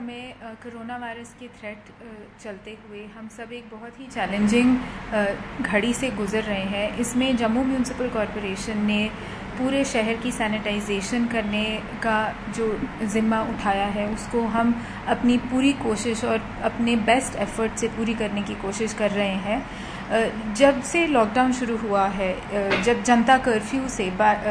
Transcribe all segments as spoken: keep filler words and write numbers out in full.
समय corona virus के threat चलते हुए हम सब एक बहुत ही चैलेंजिंग घड़ी से गुज़र रहे हैं। इसमें जम्मू म्यूनसिपल कॉरपोरेशन ने पूरे शहर की सैनिटाइजेशन करने का जो ज़िम्मा उठाया है उसको हम अपनी पूरी कोशिश और अपने बेस्ट एफर्ट से पूरी करने की कोशिश कर रहे हैं। जब से लॉकडाउन शुरू हुआ है, जब जनता कर्फ्यू से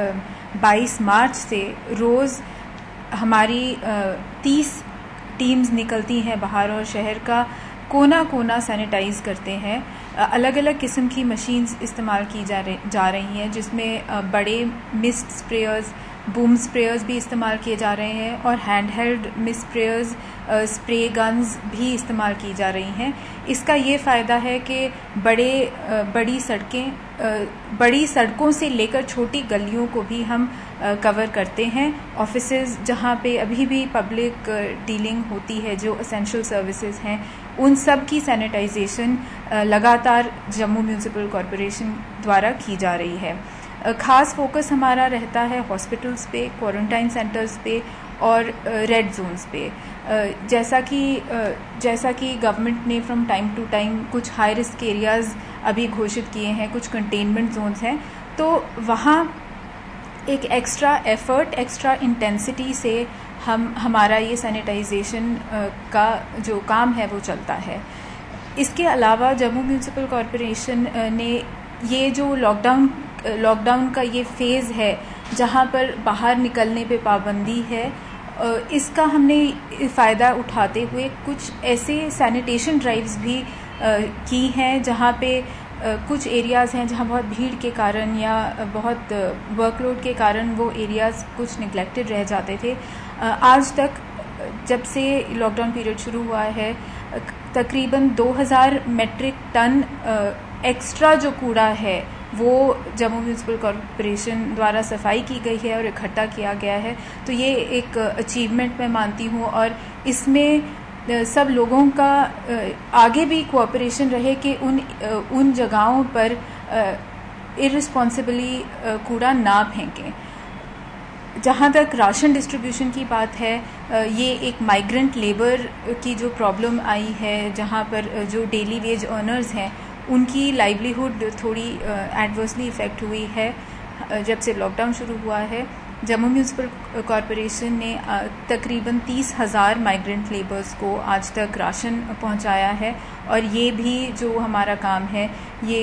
बाईस मार्च से रोज़ हमारी तीस टीम्स निकलती हैं बाहर और शहर का कोना कोना सैनिटाइज करते हैं। अलग अलग किस्म की मशीन्स इस्तेमाल की जा रही जा रही हैं, जिसमें बड़े मिस्ट स्प्रेयर्स, बूम स्प्रेयर्स भी इस्तेमाल किए जा रहे हैं और hand held mist sprayers, spray guns भी इस्तेमाल की जा रही हैं। इसका ये फ़ायदा है कि बड़े बड़ी सड़कें बड़ी सड़कों से लेकर छोटी गलियों को भी हम कवर करते हैं। ऑफिसेज जहाँ पे अभी भी पब्लिक डीलिंग होती है, जो एसेंशियल सर्विसेज हैं, उन सब की सैनिटाइजेशन लगातार जम्मू म्यूनसिपल कॉरपोरेशन द्वारा की जा रही है। ख़ास फोकस हमारा रहता है हॉस्पिटल्स पे, क्वारंटाइन सेंटर्स पे और रेड जोन्स पे। जैसा कि जैसा कि गवर्नमेंट ने फ्रॉम टाइम टू टाइम कुछ हाई रिस्क एरियाज़ अभी घोषित किए हैं, कुछ कंटेनमेंट जोन्स हैं, तो वहाँ एक एक्स्ट्रा एफर्ट, एक्स्ट्रा इंटेंसिटी से हम हमारा ये सैनिटाइजेशन का जो काम है वो चलता है। इसके अलावा जम्मू म्यूनसिपल कॉरपोरेशन ने ये जो लॉकडाउन लॉकडाउन का ये फेज़ है जहाँ पर बाहर निकलने पे पाबंदी है, इसका हमने फ़ायदा उठाते हुए कुछ ऐसे सैनिटेशन ड्राइव्स भी की हैं जहाँ पे कुछ एरियाज़ हैं जहाँ बहुत भीड़ के कारण या बहुत वर्कलोड के कारण वो एरियाज़ कुछ निगलेक्टेड रह जाते थे। आज तक जब से लॉकडाउन पीरियड शुरू हुआ है, तकरीबन दो हज़ार मेट्रिक टन एक्स्ट्रा जो कूड़ा है वो जम्मू म्यूनसिपल कॉरपोरेशन द्वारा सफाई की गई है और इकट्ठा किया गया है। तो ये एक अचीवमेंट मैं मानती हूँ और इसमें सब लोगों का आगे भी कोऑपरेशन रहे कि उन उन जगहों पर इररिस्पॉन्सिबली कूड़ा ना फेंकें। जहाँ तक राशन डिस्ट्रीब्यूशन की बात है, ये एक माइग्रेंट लेबर की जो प्रॉब्लम आई है, जहाँ पर जो डेली वेज अर्नर्स हैं उनकी लाइवलीहुड थोड़ी एडवर्सली इफ़ेक्ट हुई है। जब से लॉकडाउन शुरू हुआ है, जम्मू म्यूनसिपल कॉरपोरेशन ने तकरीबन तीस हज़ार माइग्रेंट लेबर्स को आज तक राशन पहुंचाया है और ये भी जो हमारा काम है ये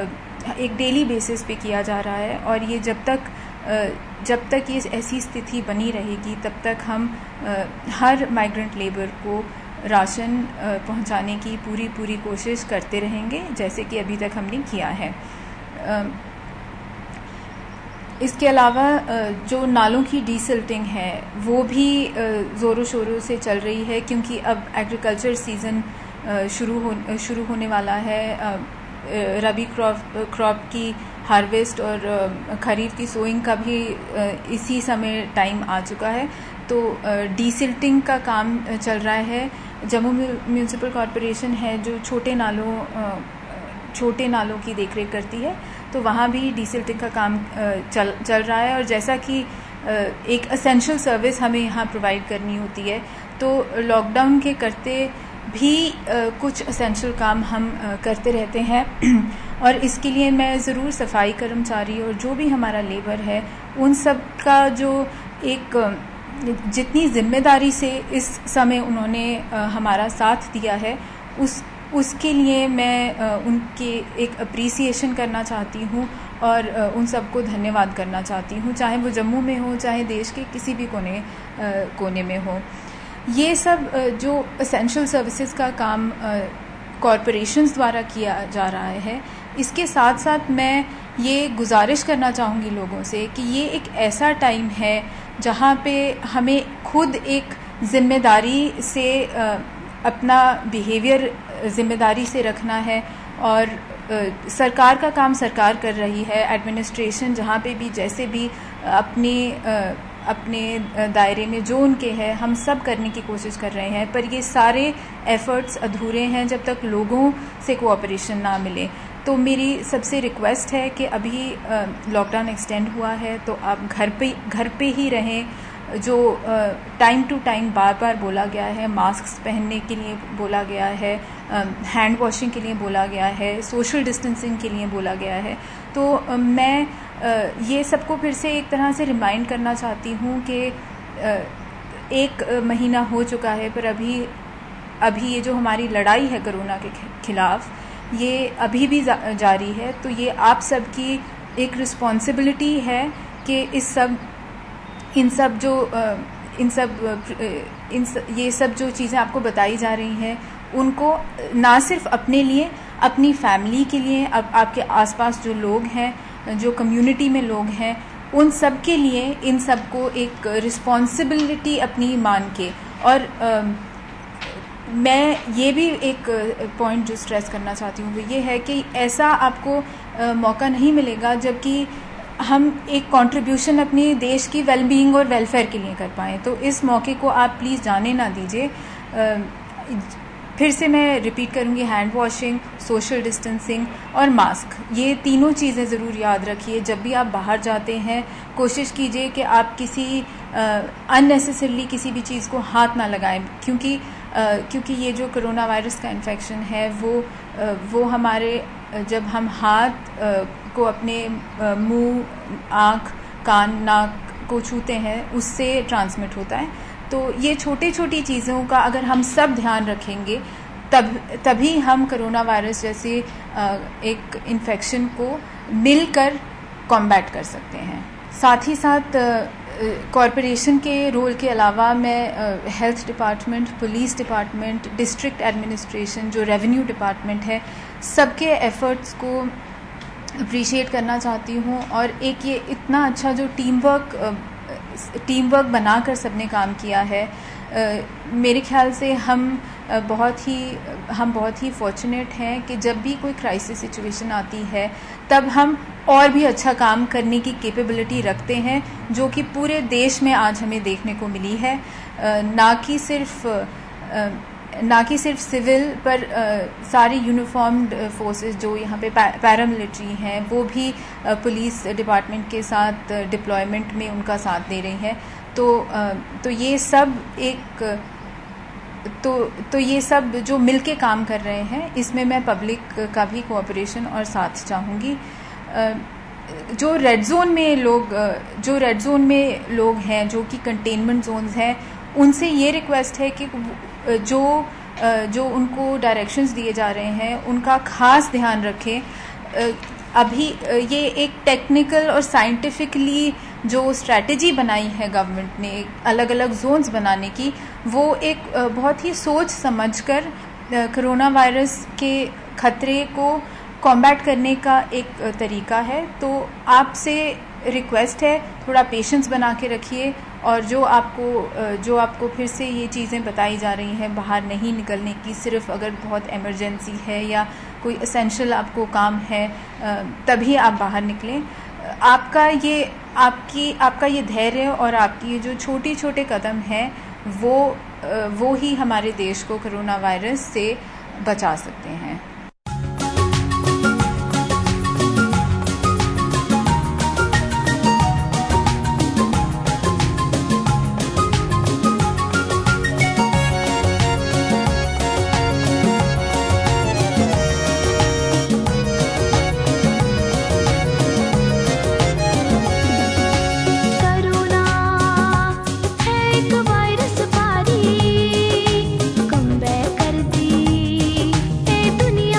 एक डेली बेसिस पे किया जा रहा है और ये जब तक जब तक ये ऐसी स्थिति बनी रहेगी तब तक हम हर माइग्रेंट लेबर को राशन पहुंचाने की पूरी पूरी कोशिश करते रहेंगे, जैसे कि अभी तक हमने किया है। इसके अलावा जो नालों की डीसिल्टिंग है वो भी ज़ोरों शोरों से चल रही है, क्योंकि अब एग्रीकल्चर सीज़न शुरू हो शुरू होने वाला है। रबी क्रॉप क्रॉप की हार्वेस्ट और खरीफ की सोइंग का भी इसी समय टाइम आ चुका है, तो डीसिल्टिंग का काम चल रहा है। जम्मू म्यूनसिपल कॉरपोरेशन है जो छोटे नालों छोटे नालों की देखरेख करती है, तो वहाँ भी डीसिल्टिंग का काम चल चल रहा है। और जैसा कि एक एसेंशियल सर्विस हमें यहाँ प्रोवाइड करनी होती है, तो लॉकडाउन के करते भी कुछ एसेंशियल काम हम करते रहते हैं और इसके लिए मैं ज़रूर सफाई कर्मचारी और जो भी हमारा लेबर है उन सब का जो एक जितनी जिम्मेदारी से इस समय उन्होंने हमारा साथ दिया है, उस उसके लिए मैं उनके एक अप्रिसिएशन करना चाहती हूँ और उन सबको धन्यवाद करना चाहती हूँ, चाहे वो जम्मू में हो, चाहे देश के किसी भी कोने कोने में हो। ये सब जो एसेंशियल सर्विसेज का काम कॉरपोरेशंस द्वारा किया जा रहा है, इसके साथ साथ मैं ये गुजारिश करना चाहूँगी लोगों से कि ये एक ऐसा टाइम है जहाँ पे हमें खुद एक ज़िम्मेदारी से अपना बिहेवियर ज़िम्मेदारी से रखना है और सरकार का काम सरकार कर रही है। एडमिनिस्ट्रेशन जहाँ पे भी जैसे भी अपने अपने दायरे में जो उनके है, हम सब करने की कोशिश कर रहे हैं, पर ये सारे एफ़र्ट्स अधूरे हैं जब तक लोगों से कोऑपरेशन ना मिले। तो मेरी सबसे रिक्वेस्ट है कि अभी लॉकडाउन एक्सटेंड हुआ है तो आप घर पे घर पे ही रहें, जो टाइम टू टाइम बार बार बोला गया है, मास्क पहनने के लिए बोला गया है, हैंड वॉशिंग के लिए बोला गया है, सोशल डिस्टेंसिंग के लिए बोला गया है, तो uh, मैं uh, ये सबको फिर से एक तरह से रिमाइंड करना चाहती हूँ कि uh, एक महीना हो चुका है, पर अभी अभी ये जो हमारी लड़ाई है कोरोना के खिलाफ, ये अभी भी जा, जारी है। तो ये आप सबकी एक रिस्पॉन्सिबिलिटी है कि इस सब इन सब जो इन सब इन सब, ये सब जो चीज़ें आपको बताई जा रही हैं, उनको ना सिर्फ अपने लिए, अपनी फैमिली के लिए, अब आपके आसपास जो लोग हैं, जो कम्युनिटी में लोग हैं, उन सब के लिए इन सब को एक रिस्पॉन्सिबिलिटी अपनी मान के, और आ, मैं ये भी एक पॉइंट जो स्ट्रेस करना चाहती हूँ वो ये है कि ऐसा आपको आ, मौका नहीं मिलेगा जबकि हम एक कंट्रीब्यूशन अपने देश की वेलबीइंग और वेलफेयर के लिए कर पाएँ। तो इस मौके को आप प्लीज़ जाने ना दीजिए। फिर से मैं रिपीट करूँगी, हैंड वॉशिंग, सोशल डिस्टेंसिंग और मास्क, ये तीनों चीज़ें ज़रूर याद रखिए। जब भी आप बाहर जाते हैं कोशिश कीजिए कि आप किसी अननेसेसरली किसी भी चीज़ को हाथ ना लगाएं, क्योंकि Uh, क्योंकि ये जो कोरोना वायरस का इन्फेक्शन है वो uh, वो हमारे uh, जब हम हाथ uh, को अपने uh, मुंह, आँख, कान, नाक को छूते हैं उससे ट्रांसमिट होता है। तो ये छोटी छोटी चीज़ों का अगर हम सब ध्यान रखेंगे तब तभी हम कोरोना वायरस जैसे uh, एक इन्फेक्शन को मिलकर कॉम्बैट कर सकते हैं। साथ ही साथ uh, कॉरपोरेशन के रोल के अलावा मैं health department, police department, district administration, जो रेवेन्यू डिपार्टमेंट है, सबके एफर्ट्स को अप्रिशिएट करना चाहती हूँ। और एक ये इतना अच्छा जो टीम वर्क टीम वर्क बनाकर सबने काम किया है, uh, मेरे ख्याल से हम uh, बहुत ही हम बहुत ही फॉर्चुनेट हैं कि जब भी कोई क्राइसिस सिचुएशन आती है तब हम और भी अच्छा काम करने की कैपेबिलिटी रखते हैं, जो कि पूरे देश में आज हमें देखने को मिली है। uh, ना कि सिर्फ uh, ना कि सिर्फ सिविल पर uh, सारी यूनिफॉर्म्ड फोर्सेस जो यहाँ पे पैरामिलिट्री हैं वो भी uh, पुलिस डिपार्टमेंट के साथ डिप्लॉयमेंट uh, में उनका साथ दे रही हैं। तो uh, तो ये सब एक तो तो ये सब जो मिलके काम कर रहे हैं, इसमें मैं पब्लिक का भी कोऑपरेशन और साथ चाहूँगी। जो रेड जोन में लोग जो रेड जोन में लोग हैं, जो कि कंटेनमेंट जोन्स हैं, उनसे ये रिक्वेस्ट है कि जो जो उनको डायरेक्शंस दिए जा रहे हैं उनका खास ध्यान रखें। अभी ये एक टेक्निकल और साइंटिफिकली जो स्ट्रैटेजी बनाई है गवर्नमेंट ने अलग अलग जोन्स बनाने की, वो एक बहुत ही सोच समझकर कोरोना वायरस के खतरे को कॉम्बैट करने का एक तरीका है। तो आपसे रिक्वेस्ट है, थोड़ा पेशेंस बना के रखिए, और जो आपको जो आपको फिर से ये चीज़ें बताई जा रही हैं बाहर नहीं निकलने की, सिर्फ अगर बहुत इमरजेंसी है या कोई एसेंशियल आपको काम है तभी आप बाहर निकलें। आपका ये आपकी आपका ये धैर्य और आपकी ये जो छोटी छोटे कदम हैं वो वो ही हमारे देश को कोरोना वायरस से बचा सकते हैं। दुनिया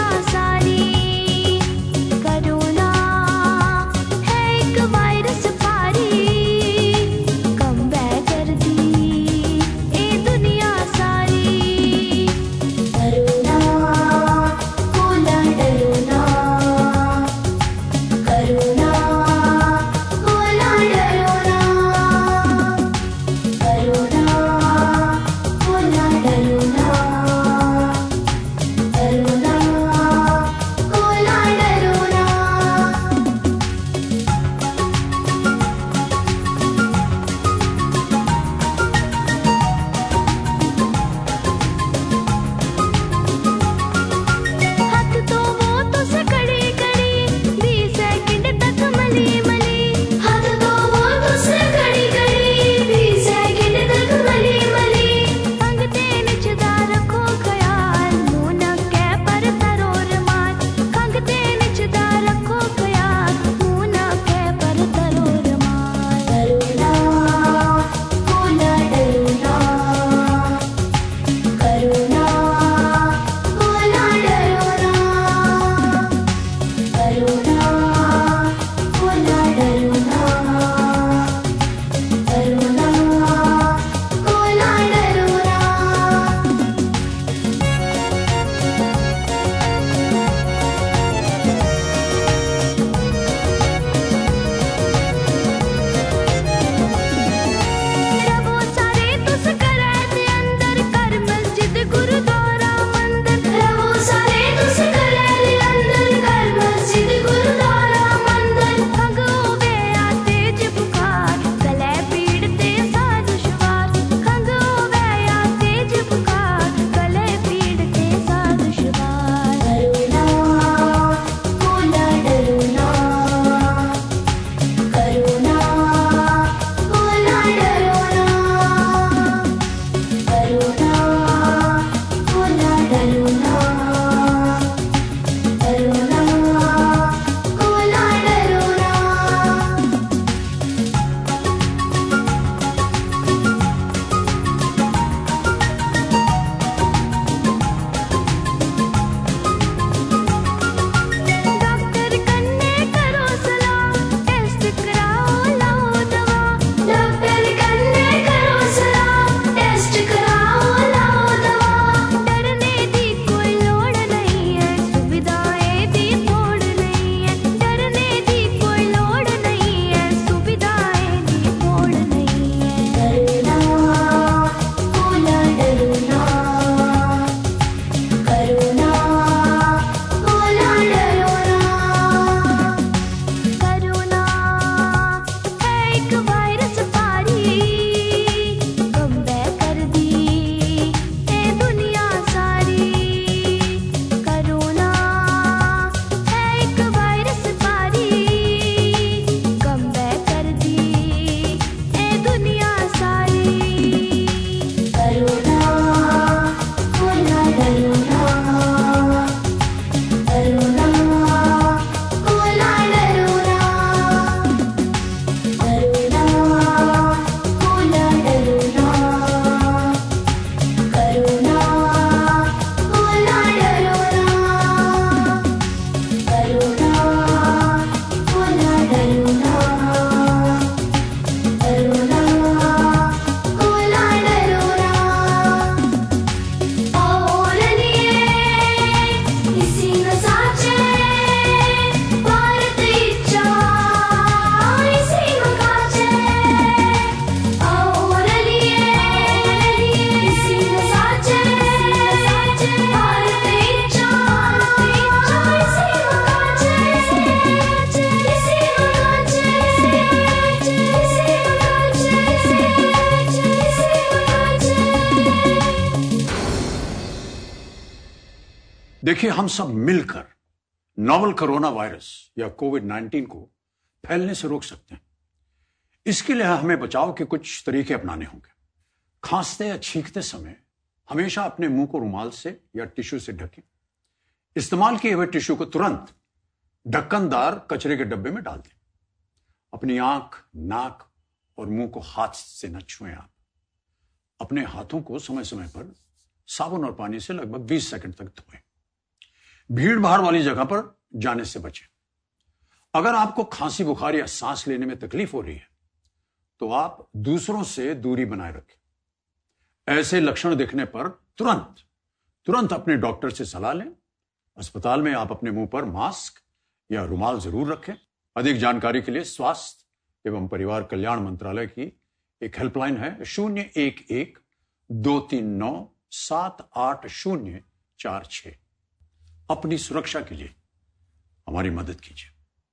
देखिए, हम सब मिलकर नोवल कोरोना वायरस या कोविड नाइन्टीन को फैलने से रोक सकते हैं। इसके लिए हमें बचाव के कुछ तरीके अपनाने होंगे। खांसते या छींकते समय हमेशा अपने मुंह को रुमाल से या टिश्यू से ढकें। इस्तेमाल किए हुए टिश्यू को तुरंत ढक्कनदार कचरे के डब्बे में डाल दें। अपनी आंख, नाक और मुंह को हाथ से न छुएं। आप अपने हाथों को समय समय पर साबुन और पानी से लगभग बीस सेकंड तक धोएं। भीड़ भाड़ वाली जगह पर जाने से बचें। अगर आपको खांसी, बुखार या सांस लेने में तकलीफ हो रही है तो आप दूसरों से दूरी बनाए रखें। ऐसे लक्षण दिखने पर तुरंत तुरंत अपने डॉक्टर से सलाह लें। अस्पताल में आप अपने मुंह पर मास्क या रुमाल जरूर रखें। अधिक जानकारी के लिए स्वास्थ्य एवं परिवार कल्याण मंत्रालय की एक हेल्पलाइन है शून्य एक एक दो तीन नौ सात आठ शून्य चार छह। अपनी सुरक्षा के लिए हमारी मदद कीजिए।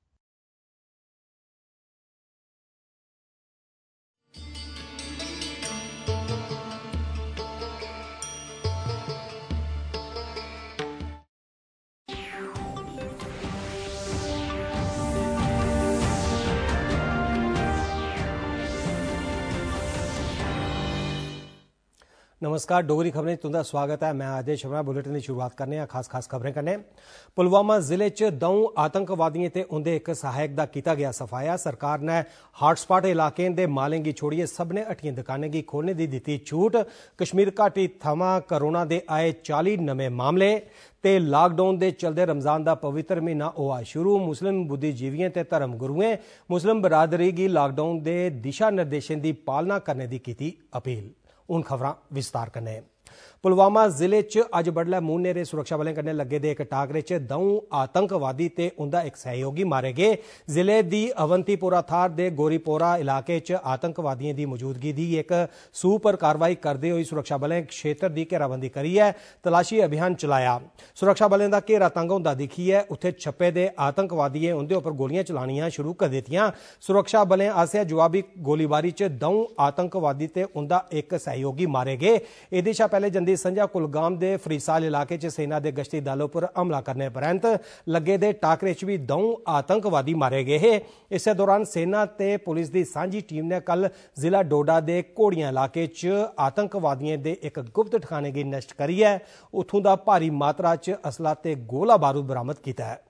नमस्कार, डोगरी खबरें तुंदा स्वागत है। मैं आदेश शर्मा। बुलेटिन की शुरुआत करने आ खास खास खबरें करने। पुलवामा जिले च दऊं आतंकवादियों ते उंदे एक सहायक दा कीता गया सफाया। सरकार ने हॉटस्पॉट इलाकें दे मालें गी छोड़िए सभनें हट्टियां दुकानें गी खोलने दी दित्ती छूट। कश्मीर घाटी थमां कोरोना दे आए चाली नमें मामले ते लॉकडाउन दे चलदे रमजान दा पवित्र महीना होआ शुरू। मुस्लिम बुद्धिजीवियों ते धर्म गुरुएं मुस्लिम बरादरी गी लॉकडाउन दे दिशा निर्देशें दी पालना करने दी कीती अपील। उन खबरां विस्तार कन्नै। पुलवामा जिले च अज बडलै मूनहेरे सुरक्षा बलें कन्नै लग्गे दे एक टाकरे च दऊं आतंकवादी ते उंदा इक सहयोगी मारे गे। जिले दी अवंतीपोरा थार दे गोरीपोरा इलाके च आतंकवादियों की मौजूदगी दी एक सूह पर कार्रवाई करते हुए सुरक्षा बलें क्षेत्र की घेराबंदी करियै तलाशी अभियान चलाया। सुरक्षा बलें दा घेरा तंग होंदा दिक्खियै उत्थे छप्पे दे आतंकवादियों उंदे उपर गोलियां चलानियां शुरू कर दित्तियां। सुरक्षा बलें आसेआ जवाबी गोलीबारी च दऊं आतंकवादी ते उंदा एक सहयोगी मारे गए। एह्दे शा पैहले जंदी संझा कुलगाम दे फरीसाल इलाके च सेना दे गश्ती दल उपर हमला करने परैंत लग्गे दे टाकरे च भी दऊं आतंकवादी मारे गए हे। इस दौरान सेना ते पुलिस दी सांझी टीम ने कल जिला डोडा दे घोड़ियां इलाके च आतंकवादियों दे एक गुप्त ठिकाने गी नष्ट करियै उत्थों दा भारी मात्रा च असला ते गोला बारूद बरामद कीता है।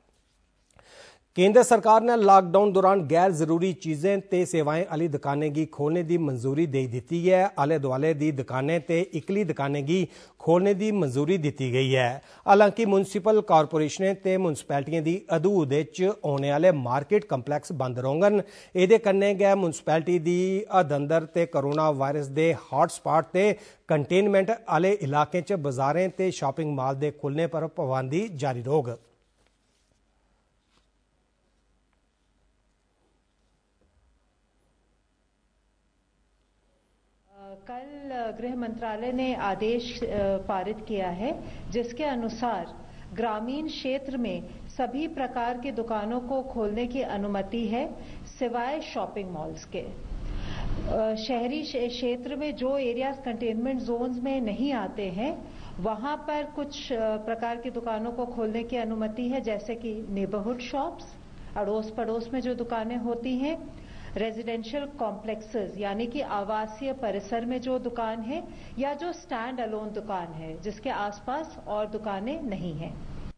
केंद्र सरकार ने लॉकडाउन दौरान गैर जरूरी चीजें ते सेवाएं आली दुकानें गी खोलने दी मंजूरी दे दित्ती है। आले दुआले दी दुकानें ते इकली दुकानें गी खोलने दी मंजूरी दित्ती गई है। हालांकि म्युनिसिपल कारपोरेशनें ते म्युनिसिपैलिटियां दी हदूद च औने आले मार्केट कंपलैक्स बंद रौह्ङन। एह्दे कन्नै गै म्युनिसिपैलिटी दी हद अंदर ते कोरोना वायरस दे हॉटस्पॉट ते कंटेनमेंट आले इलाकें च बाजारें ते शॉपिंग मॉल दे खुलने पर पाबंदी जारी रौह्ग। कल गृह मंत्रालय ने आदेश पारित किया है जिसके अनुसार ग्रामीण क्षेत्र में सभी प्रकार की दुकानों को खोलने की अनुमति है सिवाय शॉपिंग मॉल्स के। शहरी क्षेत्र में जो एरियाज कंटेनमेंट जोन्स में नहीं आते हैं वहां पर कुछ प्रकार की दुकानों को खोलने की अनुमति है, जैसे कि नेबरहुड शॉप्स, अड़ोस पड़ोस में जो दुकानें होती हैं, रेजिडेंशियल कॉम्प्लेक्सेस यानी कि आवासीय परिसर में जो दुकान है, या जो स्टैंड अलोन दुकान है जिसके आसपास और दुकानें नहीं हैं।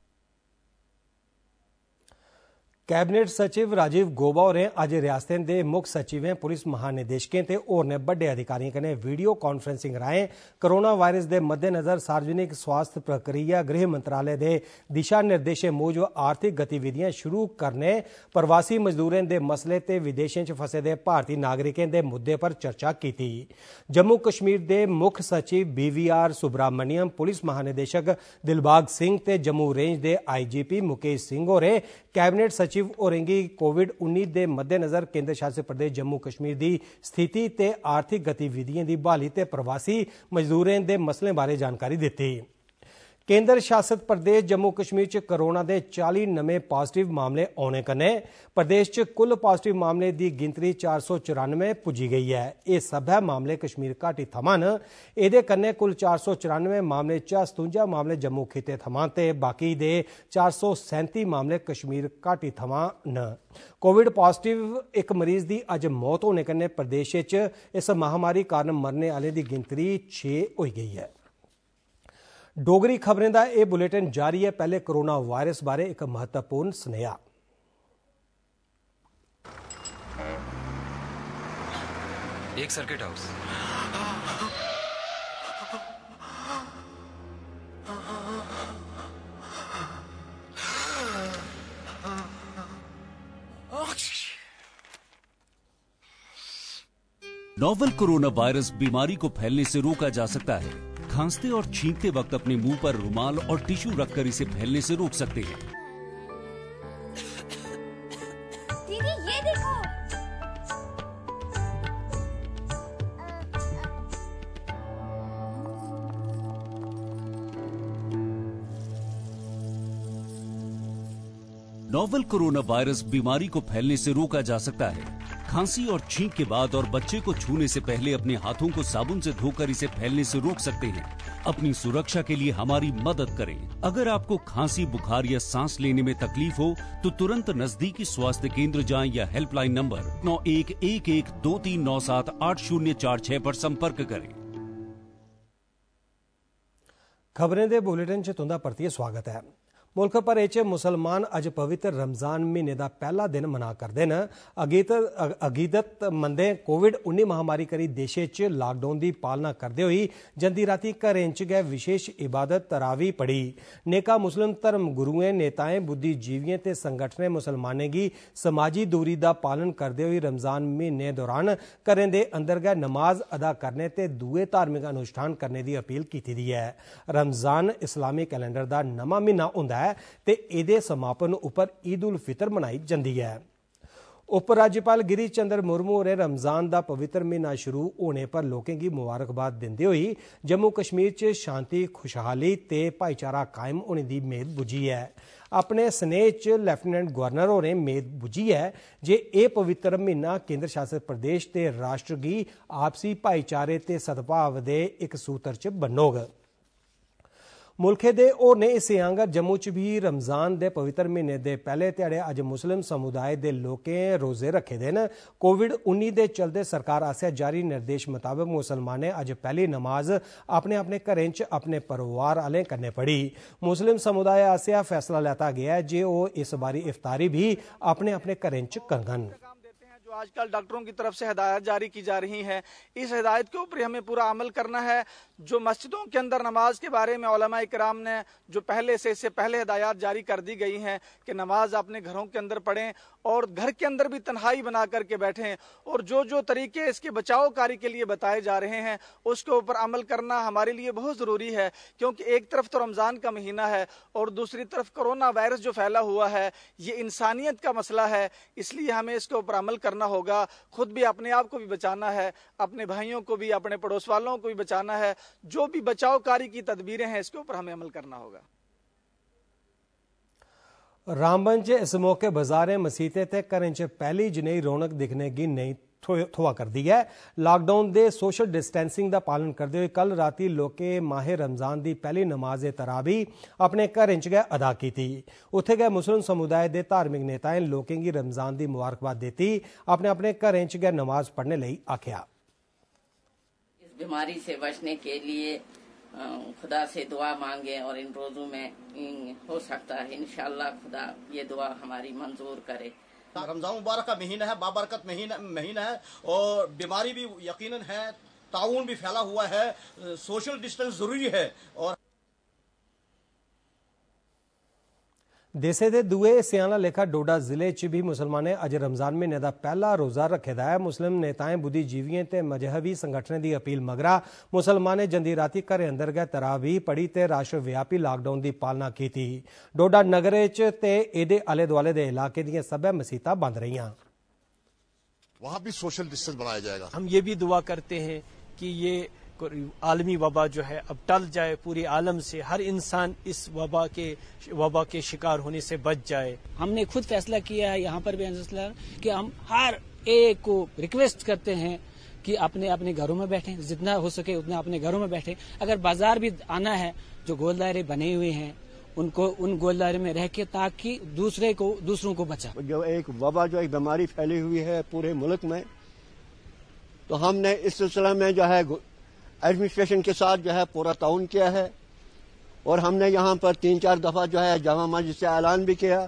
कैबिनेट सचिव राजीव गौबा होरें अज रियासतें दे मुक्ख सचिवें, पुलिस महानिदेशकें ते होरनें बड्डे अधिकारियों कन्नै वीडियो कॉन्फ्रेंसिंग राहें कोरोना वायरस दे मद्देनजर सार्वजनिक स्वास्थ्य प्रक्रिया गृह मंत्रालय दे दिशा निर्देशें मूजब आर्थिक गतिविधियां शुरू करने, प्रवासी मजदूरें दे मसले ते विदेशें च फसे दे भारतीय नागरिकें दे मुद्दे पर चर्चा कीती। जम्मू कश्मीर दे मुक्ख सचिव B V R Subrahmanyam, police महानिदेशक दिलबाग सिंह ते जम्मू रेंज दे I G P Mukesh Singh होरें कैबिनेट सचिव होरें गी कोविड उन्नीस दे मद्देनजर केंद्र शासित प्रदेश जम्मू कश्मीर दी स्थिति ते आर्थिक गतिविधियों की बहाली ते प्रवासी मजदूरें दे मसलें बारे जानकारी दित्ती। केंद्र शासित प्रदेश जम्मू कश्मीर च कोरोना के चालीस नवे पॉजिटिव मामले आने कन्नै प्रदेश च कुल पॉजिटिव मामले की गिनतरी चार सौ चौरानवे पुजी गई है। ये सबै मामले कश्मीर घाटी थमां न। एह्दे कन्नै कुल चार सौ चौरानवे मामले च सतुंजा मामले जम्मू खिते थमां ते बाकी दे चार सौ सैंती मामले कश्मीर घाटी थमां न। कोविड पॉजिटिव एक मरीज की अज मौत होने कन्नै प्रदेश च इस महामारी कारण मरने वाले की गिनतरी छे होई गई है। डोगरी खबरें का यह बुलेटिन जारी है। पहले कोरोना वायरस बारे एक महत्वपूर्ण सुनेहा। एक circuit house novel corona virus बीमारी को फैलने से रोका जा सकता है। खांसते और छींकते वक्त अपने मुंह पर रुमाल और टिश्यू रखकर इसे फैलने से रोक सकते हैं। दीदी ये देखो। नोवेल कोरोना वायरस बीमारी को फैलने से रोका जा सकता है। खांसी और छींक के बाद और बच्चे को छूने से पहले अपने हाथों को साबुन से धोकर इसे फैलने से रोक सकते हैं। अपनी सुरक्षा के लिए हमारी मदद करें। अगर आपको खांसी, बुखार या सांस लेने में तकलीफ हो तो तुरंत नजदीकी स्वास्थ्य केंद्र जाएं या हेल्पलाइन नंबर नौ एक एक एक दो तीन नौ सात आठ शून्य चार छह पर संपर्क करें। खबरें दे बुलेटिन च तुंदा परतियै स्वागत है। मुल्क भर च मुसलमान अज पवित्र रमजान महीने का पहला दिन मना करते हैं। अकीदत मंदे कोविड उन्नी महामारी करी देश च लाकडाउन की पालना करते हुए जंदी राती घरें च गै विशेष इबादत तरावी पढ़ी। नेका मुस्लिम धर्म गुरुएं, नेताएं, बुद्धिजीवियों ते संगठनें मुसलमानें की समाजी दूरी का पालन करते हुए रमजान महीने दौरान घरें दे अंदर गै नमाज अदा करने ते दूए धार्मिक अनुष्ठान करने की अपील की है। रमजान इस्लामी कैलेंडर का नवा महीना हुंदा है ते इहदे समापन उपर ईद उल फितर मनाई जाती है। उप राज्यपाल गिरीश चंद्र मुर्मू होरें रमजान का पवित्र महीना शुरू होने पर लोगों की मुबारकबाद देंदे होई जम्मू कश्मीर च शांति, खुशहाली ते भाईचारा कायम होने की मेद बुझी है। अपने स्नेह च लैफ्टिनेंट गवर्नर होरें मेद बुझी है जे यह पवित्र महीना केंद्र शासित प्रदेश ते राष्ट्र की आपसी भाईचारे ते सद्भाव दे एक सूत्र च बनोग। मुल्खे दे होरने हिस्सें आंगर जम्मू च भी रमजान दे पवित्र महीने दे पहले ध्याड़े अज मुस्लिम समुदाय दे लोकें रोजे रखे दे न। कोविड उन्नी दे चलते सरकार आसेआ जारी निर्देश मुताबिक मुसलमानें अज पहली नमाज अपने अपने घरें च अपने परिवार आह्लें कन्नै पढ़ी। मुस्लिम समुदाय आसेआ फैसला लैता गया है जे ओह इस बारी इफ्तारी भी अपने अपने घरें च करङन। आजकल डॉक्टरों की तरफ से हिदायत जारी की जा रही है, इस हिदायत के ऊपर हमें पूरा अमल करना है। जो मस्जिदों के अंदर नमाज के बारे में उलमा इकराम ने जो पहले से इससे पहले हिदायत जारी कर दी गई हैं कि नमाज अपने घरों के अंदर पढ़ें और घर के अंदर भी तन्हाई बना करके बैठें और जो जो तरीके इसके बचाव कार्य के लिए बताए जा रहे हैं उसके ऊपर अमल करना हमारे लिए बहुत ज़रूरी है। क्योंकि एक तरफ तो रमज़ान का महीना है और दूसरी तरफ कोरोना वायरस जो फैला हुआ है ये इंसानियत का मसला है, इसलिए हमें इसके ऊपर अमल करना होगा। खुद भी अपने आप को भी बचाना है, अपने भाइयों को भी, अपने पड़ोस वालों को भी बचाना है। जो भी बचाव कार्य की तदबीरें हैं इसके ऊपर हमें अमल करना होगा। रामबन च इस मौके बाजारें, मसीतें ते घरें च पहली जनेही रौनक दिखने की नहीं थोआ कर दी है। लॉकडाउन दे सोशल डिस्टेंसिंग का पालन करते हुए कल राती लोकें माहे रमजान की पहली नमाज तरावी अपने घरें च गै अदा की। उत्थे गै मुस्लिम समुदाय के धार्मिक नेताएं लोकें की रमजान की मुबारकबाद देती, अपने अपने घरें च गै नमाज पढ़ने लई आख्या। इस बीमारी से बचने के लिए खुदा से दुआ मांगे और इन रोजों में हो सकता है इंशाअल्लाह खुदा ये दुआ हमारी मंजूर करे। रमजान मुबारक का महीना है, बाबरकत महीना महीना है और बीमारी भी यकीनन है, ताउन भी फैला हुआ है, सोशल डिस्टेंस जरूरी है। और देशे दे दुए हिस्सेआं लेखा डोडा जिले च भी मुसलमानें अज रमजान महीने का पहला रोजा रखे दा है। मुस्लिम नेताएं, बुद्धिजीवियों ते मजहबी संगठनें की अपील मगरा मुसलमानें जंदी राती घरें अंदर गै तरावी पढ़ी ते राष्ट्रव्यापी लॉकडाउन की पालना की। डोडा नगर च ते इहदे आले दुआले दे इलाके दियां सबै मसीतां बंद रहियां। वहां भी सोशल डिस्टेंस बनाया जाएगा। हम ये भी दुआ करते हैं कि ये आलमी वबा जो है अब टल जाए, पूरे आलम से हर इंसान इस वबा के वबा के शिकार होने से बच जाए। हमने खुद फैसला किया है यहाँ पर भी कि हम हर एक को रिक्वेस्ट करते हैं कि अपने अपने घरों में बैठें, जितना हो सके उतना अपने घरों में बैठें। अगर बाजार भी आना है, जो गोल दायरे बने हुए हैं उनको उन गोल दायरे में रह के, ताकि दूसरे को दूसरों को बचा। जो एक वबा जो एक बीमारी फैली हुई है पूरे मुल्क में, तो हमने इस सिलसिले में जो है एडमिनिस्ट्रेशन के साथ जो है पूरा ताउन किया है और हमने यहाँ पर तीन चार दफा जो है जामा मस्जिद से ऐलान भी किया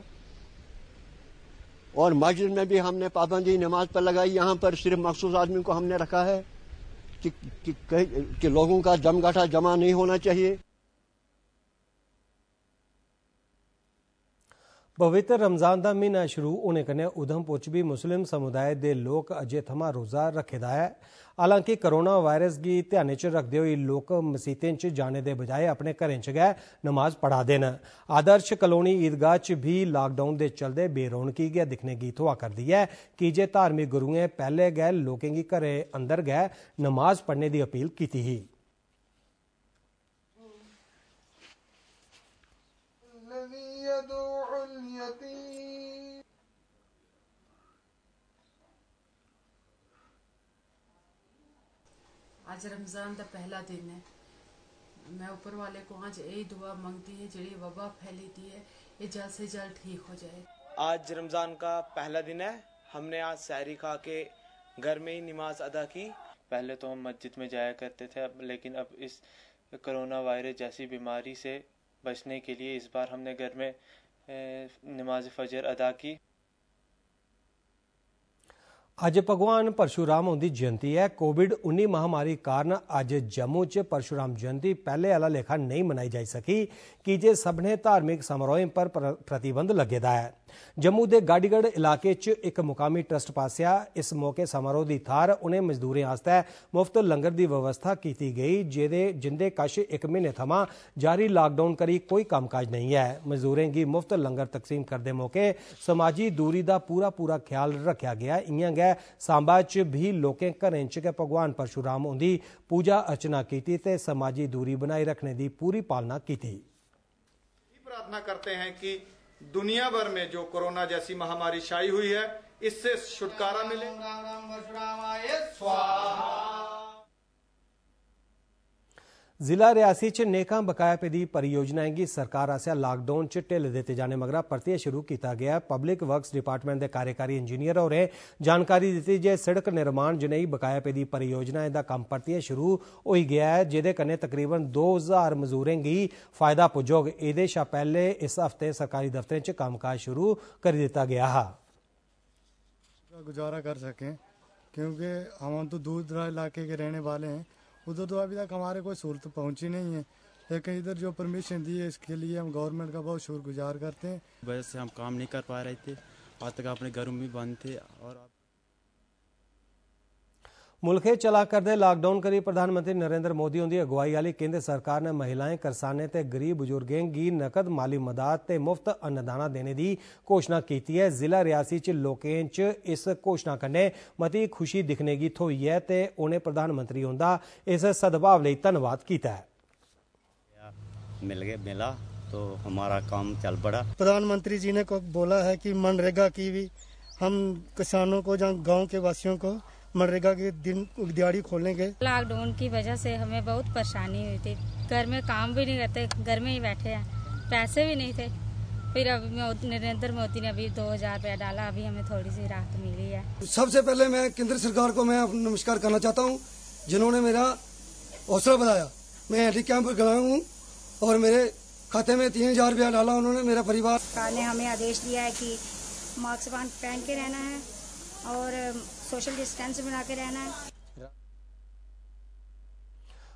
और मस्जिद में भी हमने पाबंदी नमाज पर लगाई। यहाँ पर सिर्फ मखसूस आदमी को हमने रखा है कि, कि, कि, कि लोगों का जमघटा जमा नहीं होना चाहिए। पवित्र रमजान का महीना शुरू होने कन्नै उधमपुर च भी मुस्लिम समुदाय के लोग अजे थमां रोज़ा रखे दा है। हालांकि कोरोना वायरस की ध्यान च रखते हुए लोग मसीतें च जाने के बजाय अपने घरें च गै नमाज पढ़ा दे न। आदर्श कलोनी ईदगाह च भी लॉकडाउन के चलते बेरौनकी गै दिखने की थोआ करती है कि जे धार्मिक गुरुएं पहले गै लोगों की घरें अंदर गै नमाज पढ़ने की अपील की ही। आज रमज़ान का पहला दिन है। मैं ऊपर वाले को आज यही दुआ मांगती है, जी वबा फैली थी है ये जल्द से जल्द ठीक हो जाए। आज रमज़ान का पहला दिन है। हमने आज सहरी खा के घर में ही नमाज अदा की। पहले तो हम मस्जिद में जाया करते थे, लेकिन अब इस कोरोना वायरस जैसी बीमारी से बचने के लिए इस बार हमने घर में नमाज फजर अदा की। अज भगवान परशुराम की जयंती है। कोविड उन्नीस महामारी कारण अज जम्मू च परशुराम जयंती पहले वाला लेखा नहीं मनाई जा सकी कि जे सबने धार्मिक समारोहों पर प्रतिबंध लगे दा है। जम्मू के गाड़ीगढ़ इलाके च एक मुकामी ट्रस्ट पासिया इस मौके समारोह की थार उन्हें मजदूरें आस्ते मुफ्त लंगर की व्यवस्था की गई, जेदे जिंदे कश एक महीने थमां जारी लॉकडाउन करी कोई कामकाज नहीं है। मजदूरें की मुफ्त लंगर तकसीम करते मौके समाजी दूरी का पूरा पूरा ख्याल रखा गया। इयां गै सांबा च भी लोकें घरें च गै भगवान परशुराम उनकी पूजा अर्चना की ते समाजी दूरी बनाए रखने की पूरी पालना की। प्रार्थना करते हैं कि दुनिया भर में जो कोरोना जैसी महामारी छाई हुई है इससे छुटकारा मिले। जिला रियासी च नेकां बकाया पेदी परियोजनाएं की सरकार आसेआ लॉकडाउन च ढिल्ल दित्ते जाने मगरा परतियै शुरू किया गया। पब्लिक वर्क्स डिपार्टमेंट के कार्यकारी इंजीनियर होरें जानकारी दी जे सड़क निर्माण जनेही बकाया पेदी परियोजनाएं का कम्म परतियै शुरू हो गया है, जिहदे कन्नै तकरीबन दो हज़ार मजदूरें की फायदा पुजोग। इहदे शा पहले इस हफ्ते सरकारी दफ्तरें च कामकाज शुरू कर दिता गया है। गुजारा कर सकें क्योंकि हम तो दूर दराज इलाके के रहने वाले हैं, उधर तो अभी तक हमारे कोई सहूलत पहुंची नहीं है, लेकिन इधर जो परमिशन दी है इसके लिए हम गवर्नमेंट का बहुत शुक्रगुजार करते हैं। वजह से हम काम नहीं कर पा रहे थे, आज तक अपने घरों में बंद थे। और मुल्खे चला करदे लॉकडाउन करी प्रधानमंत्री नरेंद्र मोदी उनकी अगुवाई वाली केंद्र सरकार ने महिलाएं, करसानें ते गरीब बुजुर्गें गी नकद माली मदद ते मुफ्त अन्नदाना देने की घोषणा की है। जिला रियासी च लोकें च इस घोषणा कन्नै मती खुशी दिखने की थोई है ते उन्हें प्रधानमंत्री उनका इस सद्भाव लई धन्नवाद किया है। मिल गए मिला तो हमारा काम चल पड़ा। प्रधानमंत्री जी ने को बोला है कि मनरेगा की भी हम किसानों को जहाँ गाँव के वासियों को मनरेगा के दिन दिहाड़ी खोलने के। लॉकडाउन की वजह से हमें बहुत परेशानी हुई थी, घर में काम भी नहीं करते, घर में ही बैठे हैं, पैसे भी नहीं थे। फिर अभी नरेंद्र मोदी ने अभी दो हजार रुपया डाला, अभी हमें थोड़ी सी राहत मिली है। सबसे पहले मैं केंद्र सरकार को मैं नमस्कार करना चाहता हूँ, जिन्होंने मेरा हौसला बढ़ाया। मैं हैंडी कैंप गया हूँ और मेरे खाते में तीन हजार रुपया डाला उन्होंने, मेरा परिवार। सरकार ने हमें आदेश दिया है कि मास्क पहन के रहना है और सोशल डिस्टेंस बना के रहना है।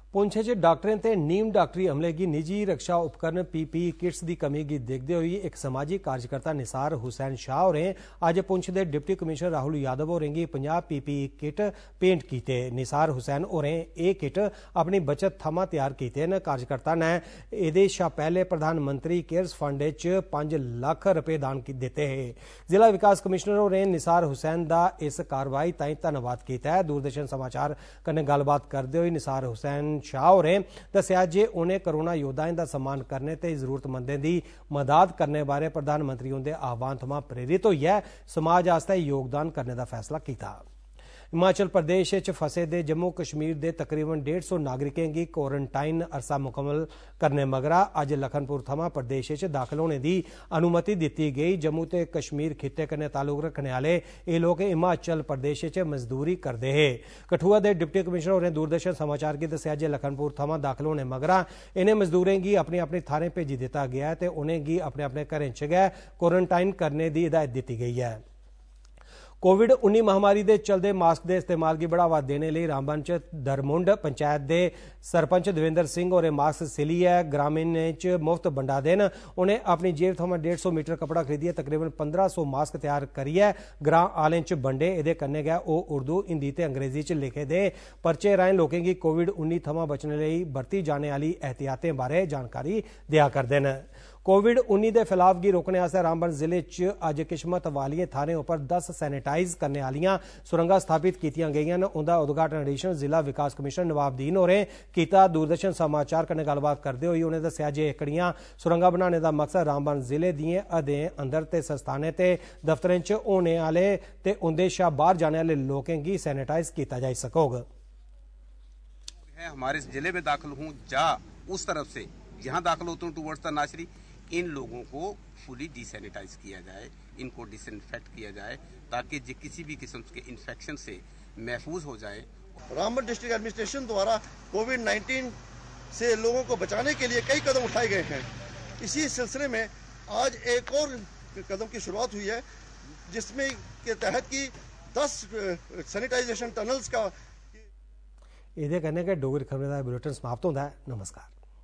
पुंछ च डाक्टरें ते नीम डाक्टरी अमले की निजी रक्षा उपकरण पीपी किट्स की कमी की देखते हुए एक समाजी कार्यकर्ता निसार हुसैन शाह होरें अज पुंछ के डिप्टी कमिश्नर राहुल यादव होरें गी पचास पीपी किट भेंट कीते। निसार हुसैन होरें ए किट अपनी बचत थमां तैयार कीते न। कार्यकर्ता ने एदे शा पहले प्रधानमंत्री केयर्स फंड च पांच लाख रुपए दान दिते है। जिला विकास कमिश्नर होरें निसार हुसैन दा इस कार्रवाई ताईं धन्नवाद किया है। दूरदर्शन समाचार कन्नै गलबात करते हुए निसार हुसैन शाह होरें दस्सिया जे उन्हें कोरोना योद्धाएं का सम्मान करने ते जरूरतमंदें की मदद करने बारे प्रधानमंत्री उनके आह्वान थमां प्रेरित होइयै समाज आस्तै योगदान करने का फैसला किया। हिमाचल प्रदेश च फसे दे जम्मू कश्मीर के तकरीबन डेढ़ सौ नागरिकें की क्वारंटाइन अरसा मुकम्मल करने मगरा अज लखनपुर थमां प्रदेश च दाखल होने की अनुमति दी गई। जम्मू ते कश्मीर खित्ते कन्नै ताल्लुक रखने वाले ये लोग हिमाचल प्रदेश च मजदूरी करते हैं। कठुआ के डिप्टी कमिश्नर होरें दूरदर्शन समाचार की दस्सिया जे लखनपुर थमां दाखल होने मगरा इन्हें मजदूरें की अपनी अपनी थारें भेजी दिता गया है ते उन्हेंगी अपने अपने घरें च गै क्वारंटाइन करने की हिदायत दी गई है। कोविड उन्नीस महामारी के चलते मास्क के इस्तेमाल की बढ़ावा देने लिए रामबन च दरमुंड पंचायत के सरपंच देवेंद्र सिंह और मास्क सिलियै ग्रामीण च मुफ्त बंडा देन। उन्हें अपनी जेब थमां डेढ़ सौ मीटर कपड़ा खरीदिए तकरीबन पंद्रह सौ मास्क तैयार करियै ग्रां आलें च बंडे। एदे कन्नै गै ओह उर्दू हिंदी ते अंग्रेजी च लिखे दे पर्चे राएं लोकें गी कोविड उन्नीस थमां बचने लिए बरती जाने वाली एहतियातें बारे जानकारी दिया करदे न। कोविड उन्नीस के फैलाव की रोकने वास्ते रामबन जिले च अज किस्मत वालियें थारें उपर दस सैनिटाइज करने वालियां सुरंगां स्थापित कीतियां गईयां न। उंदा उद्घाटन एडिशनल जिला विकास कमिश्नर नवाबदीन होरें कीता। दूरदर्शन समाचार कन्नै गलबात करते हुए उन्हें दस्सिया जे एकड़ियां सुरंगां बनाने का मकसद रामबन जिले दिएं हदें अंदर ते संस्थानें ते दफ्तरें च होने वाले ते उंदे शा बाहर जाने वाले लोकें की सैनिटाइज किया जाई सकोग। हमारे जिले में दाखिल हूँ जा उस तरफ से यहाँ दाखिल होता हूँ टूवर्ड्स द नाचरी, इन लोगों को फुली डिसैनिटाइज किया जाए, इनको डिसइंफेक्ट किया जाए ताकि किसी भी किस्म के इन्फेक्शन से महफूज हो जाए। रामबन डिस्ट्रिक्ट एडमिनिस्ट्रेशन द्वारा कोविड नाइन्टीन से लोगों को बचाने के लिए कई कदम उठाए गए हैं। इसी सिलसिले में आज एक और कदम की शुरुआत हुई है जिसमें के तहत की दस सैनिटाइजेशन टनल्स का इहदे कन्नै गै डोगरी खबरें दा बुलेटिन समाप्त होंदा है। नमस्कार।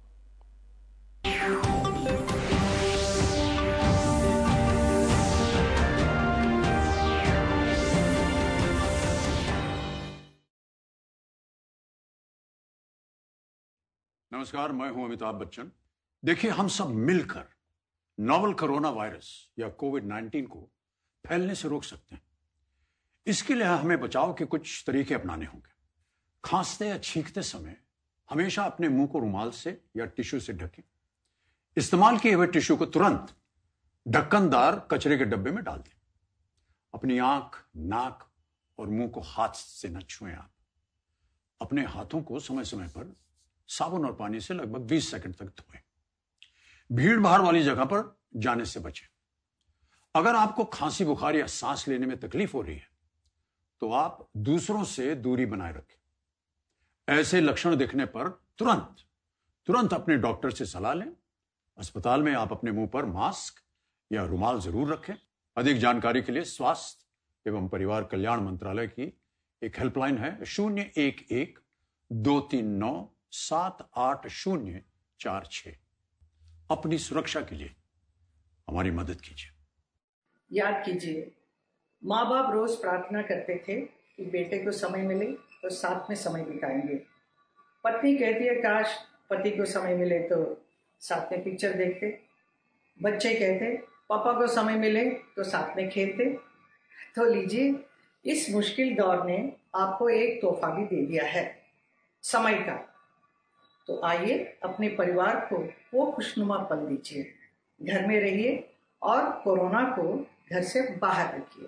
नमस्कार, मैं हूं अमिताभ बच्चन। देखिए, हम सब मिलकर नोवल कोरोना वायरस या कोविड नाइन्टीन को फैलने से रोक सकते हैं। इसके लिए हमें बचाव के कुछ तरीके अपनाने होंगे। खांसते या छींकते समय हमेशा अपने मुंह को रुमाल से या टिश्यू से ढकें। इस्तेमाल किए हुए टिश्यू को तुरंत ढक्कनदार कचरे के डब्बे में डाल दें। अपनी आंख, नाक और मुंह को हाथ से न छुएं। आप अपने हाथों को समय समय पर साबुन और पानी से लगभग बीस सेकंड तक धोएं। भीड़ भाड़ वाली जगह पर जाने से बचें। अगर आपको खांसी, बुखार या सांस लेने में तकलीफ हो रही है तो आप दूसरों से दूरी बनाए रखें। ऐसे लक्षण दिखने पर तुरंत तुरंत अपने डॉक्टर से सलाह लें। अस्पताल में आप अपने मुंह पर मास्क या रुमाल जरूर रखें। अधिक जानकारी के लिए स्वास्थ्य एवं परिवार कल्याण मंत्रालय की एक हेल्पलाइन है शून्य एक एक दो तीन नौ सात आठ शून्य चार छह। अपनी सुरक्षा के लिए हमारी मदद कीजिए। याद कीजिए, माँ बाप रोज प्रार्थना करते थे कि बेटे को समय मिले तो साथ में समय बिताएंगे। पत्नी कहती है काश पति को समय मिले तो साथ में पिक्चर देखते। बच्चे कहते पापा को समय मिले तो साथ में खेलते। तो लीजिए, इस मुश्किल दौर ने आपको एक तोहफा भी दे दिया है, समय का। तो आइए अपने परिवार को वो खुशनुमा पल दीजिए। घर में रहिए और कोरोना को घर से बाहर रखिए।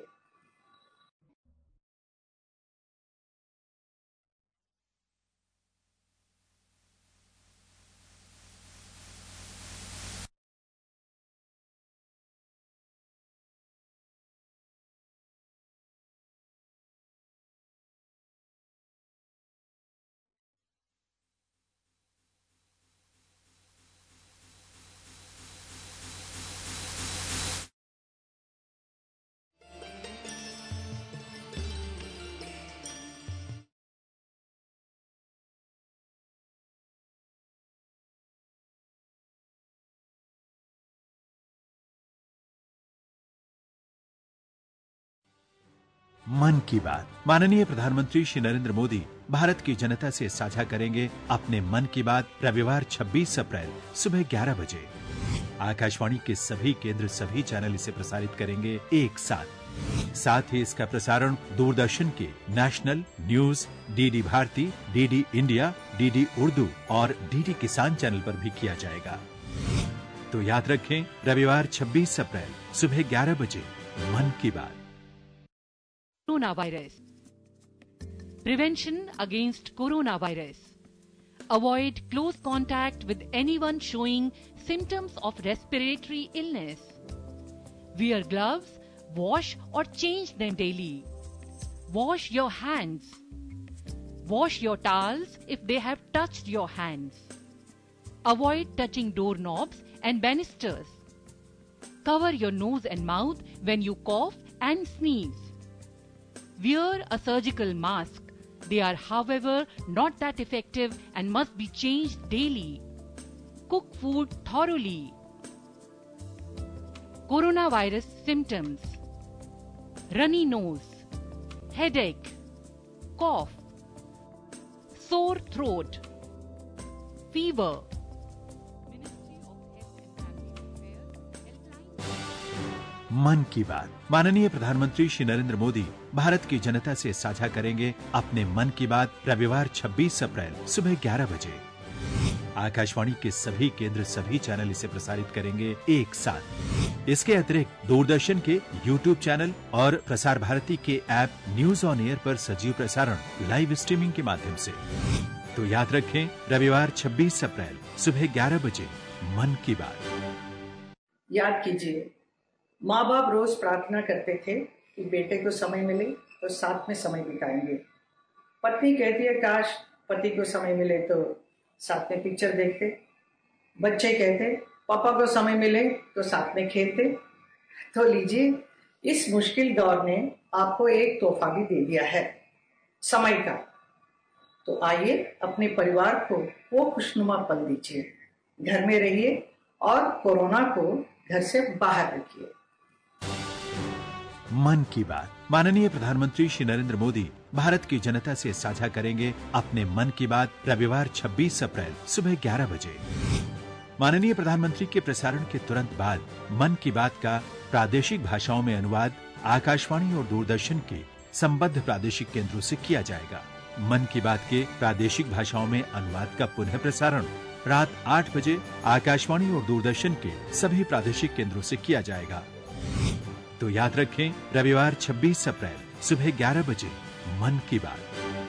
मन की बात। माननीय प्रधानमंत्री श्री नरेंद्र मोदी भारत की जनता से साझा करेंगे अपने मन की बात रविवार छब्बीस अप्रैल सुबह ग्यारह बजे। आकाशवाणी के सभी केंद्र सभी चैनल इसे प्रसारित करेंगे एक साथ। साथ ही इसका प्रसारण दूरदर्शन के national news, DD Bharati, DD India, DD Urdu और डीडी किसान चैनल पर भी किया जाएगा। तो याद रखें, रविवार छब्बीस अप्रैल सुबह ग्यारह बजे Mann Ki Baat. Corona virus, prevention against corona virus. Avoid close contact with anyone showing symptoms of respiratory illness. Wear gloves, wash or change them daily. Wash your hands. Wash your towels if they have touched your hands. Avoid touching doorknobs and banisters. Cover your nose and mouth when you cough and sneeze. Wear a surgical mask. They are, however, not that effective and must be changed daily. Cook food thoroughly. Coronavirus symptoms: runny nose, headache, cough, sore throat, fever. मन की बात। माननीय प्रधानमंत्री श्री नरेंद्र मोदी भारत की जनता से साझा करेंगे अपने मन की बात रविवार छब्बीस अप्रैल सुबह ग्यारह बजे। आकाशवाणी के सभी केंद्र सभी चैनल इसे प्रसारित करेंगे एक साथ। इसके अतिरिक्त दूरदर्शन के यूट्यूब चैनल और प्रसार भारती के ऐप न्यूज ऑन एयर पर सजीव प्रसारण लाइव स्ट्रीमिंग के माध्यम से। तो याद रखें, रविवार छब्बीस अप्रैल सुबह ग्यारह बजे मन की बात। याद कीजिए, माँ बाप रोज प्रार्थना करते थे कि बेटे को समय मिले तो साथ में समय बिताएंगे। पत्नी कहती है काश पति को समय मिले तो साथ में पिक्चर देखते। बच्चे कहते पापा को समय मिले तो साथ में खेलते। तो लीजिए, इस मुश्किल दौर ने आपको एक तोहफा भी दे दिया है, समय का। तो आइए अपने परिवार को वो खुशनुमा पल दीजिए। घर में रहिए और कोरोना को घर से बाहर रखिए। मन की बात। माननीय प्रधानमंत्री श्री नरेंद्र मोदी भारत की जनता से साझा करेंगे अपने मन की बात रविवार छब्बीस अप्रैल सुबह ग्यारह बजे। माननीय प्रधानमंत्री के प्रसारण के तुरंत बाद मन की बात का प्रादेशिक भाषाओं में अनुवाद आकाशवाणी और दूरदर्शन के संबद्ध प्रादेशिक केंद्रों से किया जाएगा। मन की बात के प्रादेशिक भाषाओं में अनुवाद का पुनः प्रसारण रात आठ बजे आकाशवाणी और दूरदर्शन के सभी प्रादेशिक केंद्रों से किया जाएगा। तो याद रखें, रविवार छब्बीस अप्रैल सुबह ग्यारह बजे मन की बात।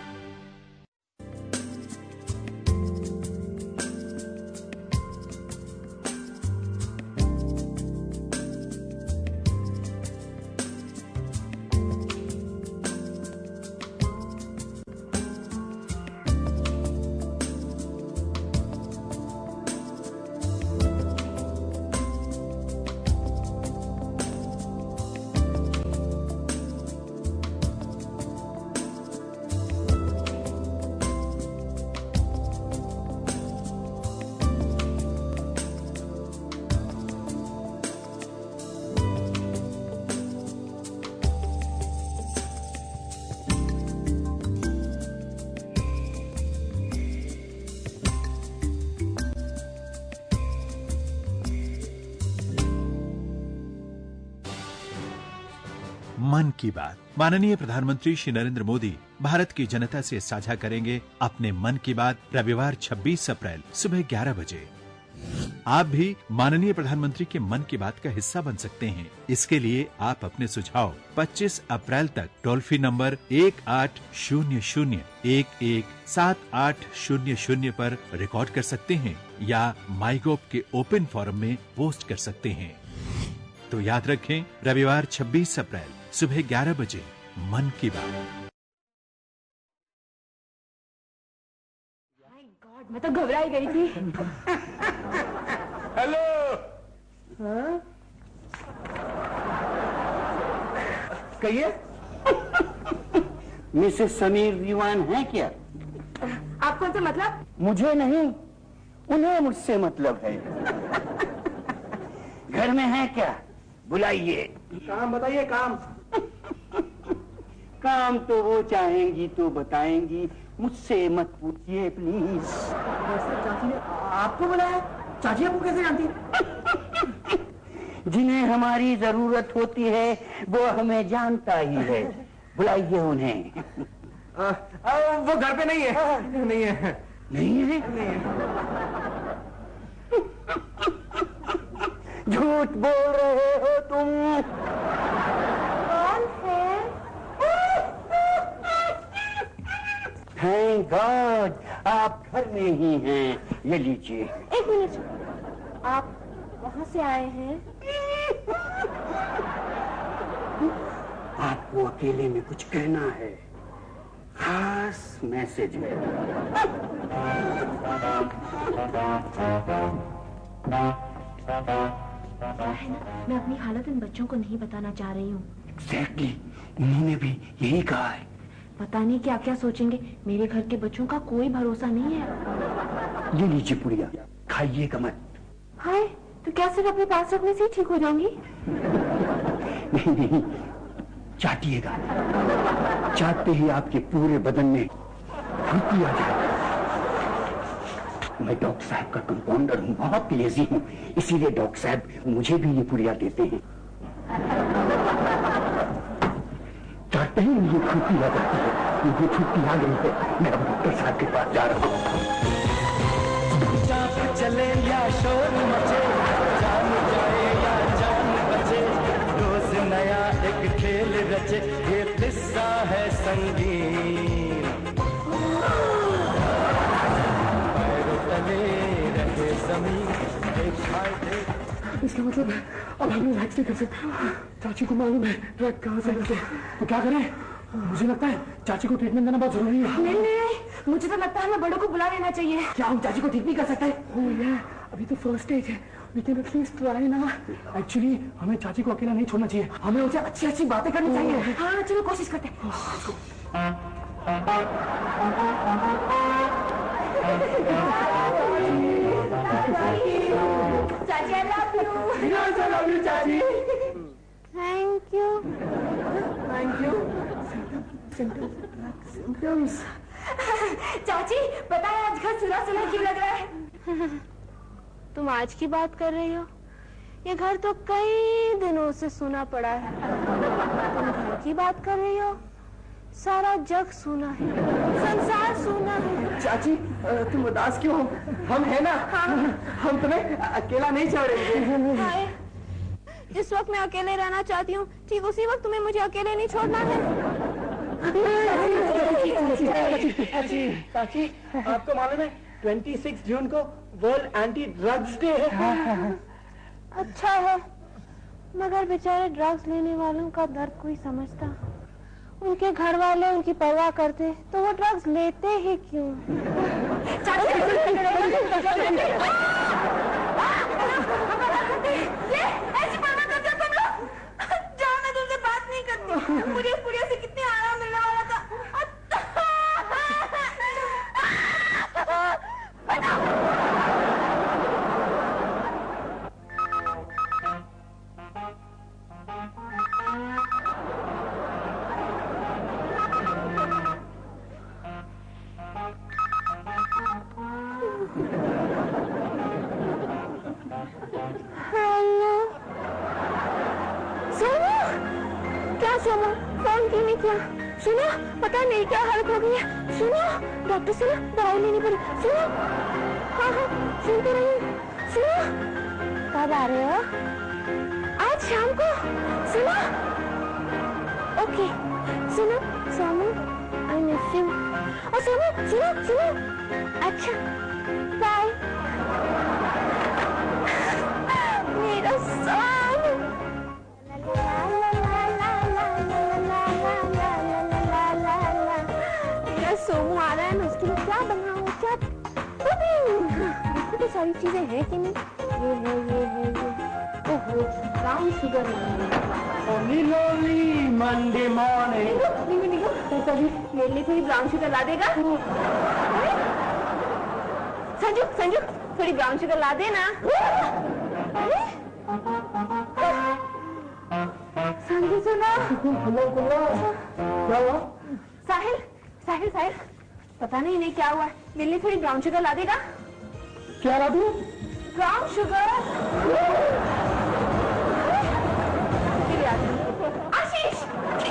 मन की बात। माननीय प्रधानमंत्री श्री नरेंद्र मोदी भारत की जनता से साझा करेंगे अपने मन की बात रविवार छब्बीस अप्रैल सुबह ग्यारह बजे। आप भी माननीय प्रधानमंत्री के मन की बात का हिस्सा बन सकते हैं। इसके लिए आप अपने सुझाव पच्चीस अप्रैल तक टोल फ्री नंबर एक आठ शून्य शून्य एक एक सात आठ शून्य शून्य पर रिकॉर्ड कर सकते हैं या माईगोव के ओपन फोरम में पोस्ट कर सकते हैं। तो याद रखें, रविवार छब्बीस अप्रैल सुबह ग्यारह बजे मन की बात। मैं तो घबराई गई थी। हेलो। हाँ? कहिए। मिसेस समीर दीवान है क्या? आपको उनसे मतलब? मुझे नहीं, उन्हें मुझसे मतलब है। घर में है क्या? बुलाइए। काम बताइए। काम काम तो वो चाहेंगी तो बताएंगी, मुझसे मत पूछिए प्लीज। चाची ने आपको बुलाया? चाची आपको कैसे जानती है? जिन्हें हमारी जरूरत होती है वो हमें जानता ही है, बुलाइए उन्हें। आ, आ, वो घर पे नहीं है। नहीं है। नहीं है? नहीं है। झूठ बोल रहे हो तुम। कौन है? थैंक गॉड आप घर में ही हैं। ये लीजिए। एक मिनट, आप वहाँ से आए हैं? आपको अकेले में कुछ कहना है, खास मैसेज है। है ना, मैं अपनी हालत इन बच्चों को नहीं बताना चाह रही हूँ। एग्जैक्टली, उन्होंने भी यही कहा है। पता नहीं क्या क्या सोचेंगे। मेरे घर के बच्चों का कोई भरोसा नहीं है। ये लीजिए पुड़िया, खाइएगा मत। हाय, तो क्या सिर्फ अपने पास रखने से ही ठीक हो जाऊंगी? नहीं नहीं, चाटिएगा। चाटते ही आपके पूरे बदन में फुर्ती आ जाए। मैं डॉक्टर साहब का कंपाउंडर हूँ, बहुत लेजी हूँ, इसीलिए डॉक्टर साहब मुझे भी ये पुड़िया देते हैं। चाटते ही मुझे छुट्टी आ जाती है। मुझे छुट्टी आ गई है, मैं अब डॉक्टर साहब के पास जा रहा हूँ। चाप चले या शोर मचे, जान जाए या जान बचे, रोज नया एक खेल रचे, ये किस्सा है संगीन। पैरों तले रहे जमीन, एक खाए। इसका मतलब अब हम लोग नहीं कर सकते। चाची को मालूम है ड्रग कहाँ से मिलते हैं, तो क्या करें? मुझे लगता है चाची को ट्रीटमेंट देना बहुत जरूरी है। नहीं नहीं, मुझे तो लगता है हमें बड़ों को बुला लेना चाहिए। क्या हम चाची को ठीक नहीं कर सकते? ओह यार, अभी तो फर्स्ट स्टेज है, वी कैन एटलीस्ट ट्राई ना। एक्चुअली हमें चाची को अकेला नहीं छोड़ना चाहिए, हमें उसे अच्छी अच्छी बातें करनी चाहिए। हाँ चलो कोशिश करते हैं। चाची I love you. I love you चाची। Thank you. Thank you. Symptoms. चाची पता है आज घर सुना सुना क्यों लग रहा है? तुम आज की बात कर रही हो? ये घर तो कई दिनों से सुना पड़ा है। तुम घर की बात कर रही हो? सारा जग सुना है, संसार सुना है। चाची तुम उदास क्यों हो? हम है ना। हाँ। हम तुम्हें अकेला नहीं छोड़ेंगे। जिस वक्त मैं अकेले रहना चाहती हूँ, ठीक उसी वक्त तुम्हें मुझे अकेले नहीं छोड़ना है। चाची आपको मालूम है छब्बीस जून को वर्ल्ड एंटी ड्रग्स डे है। अच्छा है, मगर बेचारे ड्रग्स लेने वालों का दर्द कोई समझता? उनके घर वाले उनकी परवाह करते तो वो ड्रग्स लेते ही क्यों? ये ऐसी परवाह करते हो तुम लोग? जाओ, मैं तुमसे बात नहीं करती। मुझे इस पुड़िया से कितने आराम मिलने वाला था। हेलो सोनू, क्या सोनू फोन क्यों नहीं किया? सुनो, पता नहीं क्या हालत हो गई है। सुनो, डॉक्टर से ना दवाई लेनी पड़ी। सुनो, हाँ हाँ सुनते रहिए। सुनो, कब आ रहे हो? आज शाम को। सुनो, ओके। सुनो सोनू, आई मिस यू। और सोनू सुनो सुनो, अच्छा बाय मेरा सोनू। मेरा सोनू आ रहा है, मैं उसके लिए क्या बनाऊं? क्या तो सारी चीजें हैं कि नहीं? ये है ये है ये। ओहो, ब्राउन शुगर मंडे मॉर्निंग। मेरे लिए थोड़ी ब्राउन शुगर ला देगा? संजू संजू थोड़ी ब्राउन शुगर ला देना। संगी सुना। क्या हुआ? साहिल साहिल साहिल पता नहीं इन्हें क्या हुआ है। मिलने थोड़ी ब्राउन शुगर ला देगा? क्या ला दूं? Brown sugar. आशीष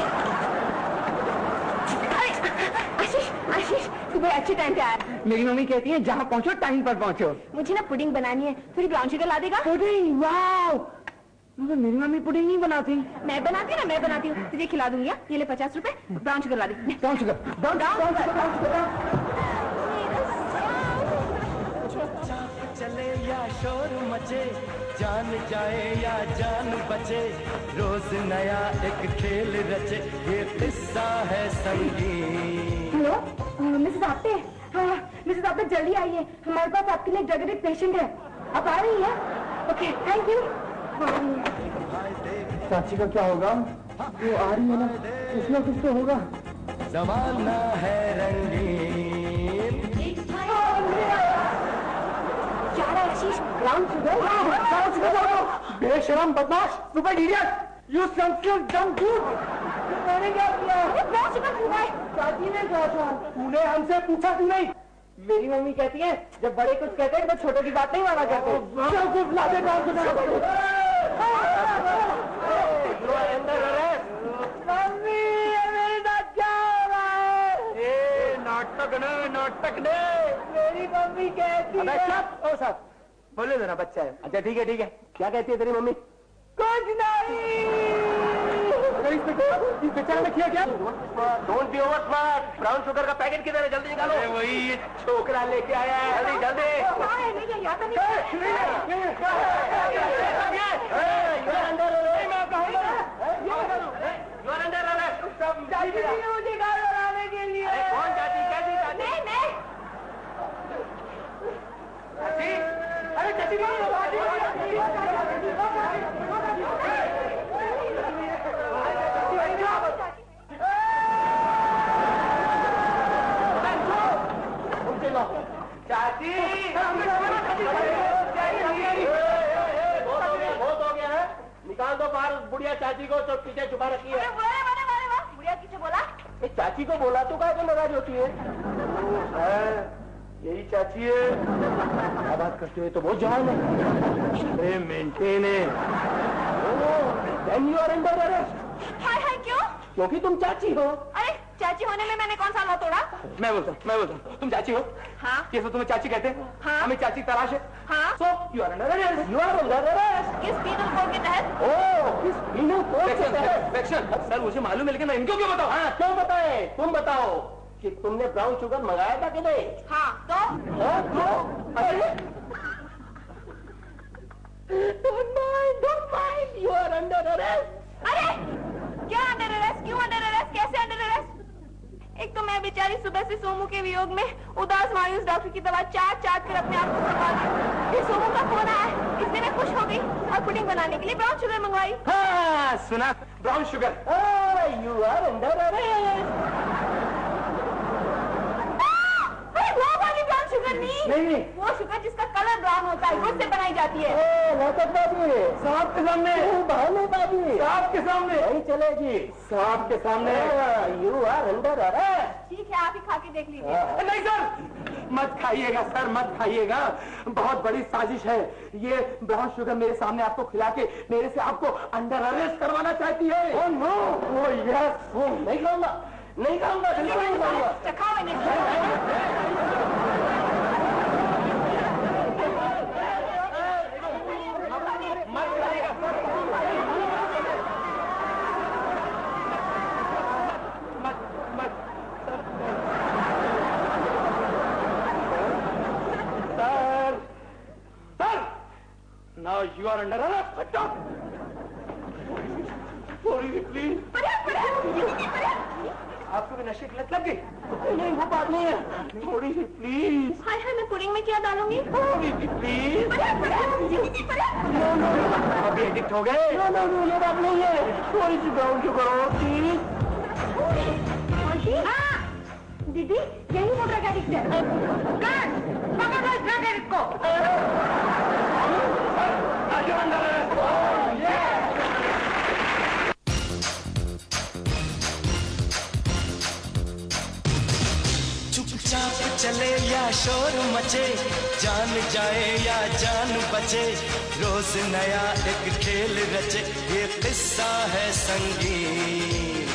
आशीष आशीष तू बड़े अच्छे टाइम पे आया। मेरी मम्मी कहती है जहाँ पहुँचो टाइम पर पहुँचो। मुझे ना पुडिंग बनानी है, थोड़ी ब्राउन शुगर ला देगा? Pudding, wow. मगर मेरी मम्मी पुडिंग नहीं बनाती। मैं बनाती हूँ ना, मैं बनाती हूँ, तुझे खिला दूंगी। ये ले पचास रुपए, ब्राउन शुगर ला दे। ब्राउन शुगर, ब्राउन चले या शोर मचे, जान जाए या जान बचे, रोज नया एक खेल रचे, ये किस्सा है संगीत। Hello Mrs Apte. हाँ मिसेस आप्टे जल्दी आइए, हमारे पास आपके लिए ड्रग एडिक्ट पेशेंट है। आप आ रही हैं? Okay thank you. चाची का क्या होगा? वो आ रही है ना, कुछ ना कुछ तो होगा। जमाना है रंगीन। क्या रहा है Ashish? Brown sugar? Brown sugar? बेशरम बदमाश, सुपर इडियट, यू संस्कृत डम दूध। मैंने क्या किया? ब्राउन शुगर हुआ है। चाची ने कहा था। तूने हमसे पूछा क्यों नहीं? मेरी मम्मी कहती है जब बड़े कुछ कहते हैं तो छोटों की बात नहीं माना करते। कुछ ला दे ब्राउन शुगर। मम्मी मेरे साथ क्या हो रहा है? नाटक न नाटक ने मेरी मम्मी कहती है। ओ साहब बोले मेरा बच्चा है। अच्छा ठीक है ठीक है, क्या कहती है तेरी मम्मी? कुछ नहीं। इस बेचारे ने किया क्या? Don't be over smart. Brown sugar का पैकेट किधर है? जल्दी निकालो। वही छोकरा लेके आया है। जल्दी जल्दी। मुझे गाल लगाने के लिए। कौन चाची? कैसी चाची? नहीं नहीं चाची? अरे चाची चाची बहुत हो गया है, निकाल दो बाहर बुढ़िया चाची को, तो पीछे छुपा रखी है। बुढ़िया किसे बोला? चाची को बोला तो क्या नाराज होती है? यही चाची है। क्या बात करते हो, तो बहुत जवान है, मेंटेन है। Then you are under arrest। हाय हाय क्यों? क्योंकि तुम चाची हो। अरे चाची होने में मैंने कौन सा ला तोड़ा? मैं बोलता हूँ मैं बोलता हूँ तुम चाची हो। हाँ। ये तो तुम्हें चाची कहते हैं। हाँ। हमें चाची तलाश है। हाँ। So you are under arrest। You are under arrest। किस पीनल कोड के तहत? ओह किस पीनल कोड के तहत? सेक्शन सर मुझे मालूम है, लेकिन मैं इनको क्यों बताऊँ? हाँ क्यों बताए? तुम बताओ कि तुमने ब्राउन शुगर मंगाया था कि नहीं? हाँ तो? अरे Don't mind, don't mind, you are under arrest। अरे क्या अंडर अरेस्ट? क्यों अंडर अरेस्ट? कैसे अंडर अरेस्ट? एक तो मैं बेचारी सुबह से सोमू के वियोग में उदास मायूस डॉक्टर की दवा चाट चाट कर अपने आप को संभाल रही। फिर सोमू का फोन आया, इसलिए मैं खुश हो गई और पुडिंग बनाने के लिए ब्राउन शुगर मंगवाई। हाँ सुना, brown sugar. You are under arrest. वो वाली ब्राउन शुगर नहीं, नहीं वो शुगर जिसका कलर ब्राउन होता है, उससे बनाई जाती है। सांप के सामने, सांप के सामने नहीं चलेगी। सांप के सामने यू आर अंडर अरेस्ट। ठीक है, आप ही खा के देख लीजिए। नहीं सर मत खाइएगा, सर मत खाइएगा, बहुत बड़ी साजिश है ये। ब्राउन शुगर मेरे सामने आपको खिला के मेरे से आपको अंडर अरेस्ट करवाना चाहती है। ओह नो, ओह यस, नहीं खाऊंगा नहीं खाऊंगा बिल्कुल नहीं खाऊंगा। चखाओ इन्हें। Now you are under arrest. Sorry, please. आपको भी नशे की लत लग गई? नहीं वो बात नहीं है, थोड़ी सी प्लीज। हाय हाय, मैं पुडिंग में क्या डालूंगी? थोड़ी सी प्लीज। नो नो अभी एडिक्ट हो गए। नो नो नो ये बात नहीं है, थोड़ी सी ब्राउन शुगर और प्लीज। दीदी यही वो ड्रग एडिक्ट है। कौन? पकड़ो इस ड्रग एडिक्ट को। चुपचाप चले या शोर मचे, जान जाए या जान बचे, रोज नया एक खेल रचे, ये किस्सा है संगीन।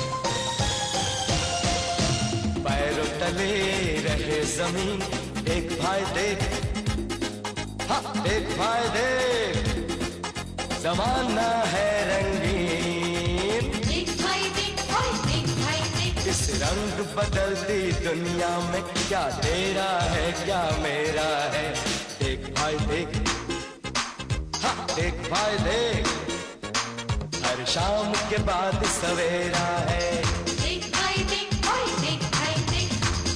पैरों तले रहे जमीन, एक भाई देख, हाँ एक भाई देख, जमाना है रंगीन। देख भाई देख, ओए देख भाई देख, इस रंग बदलती दुनिया में क्या तेरा है क्या मेरा है। देख भाई देख, हाँ देख भाई देख, हर शाम के बाद सवेरा है। देख भाई देख, ओए देख भाई देख।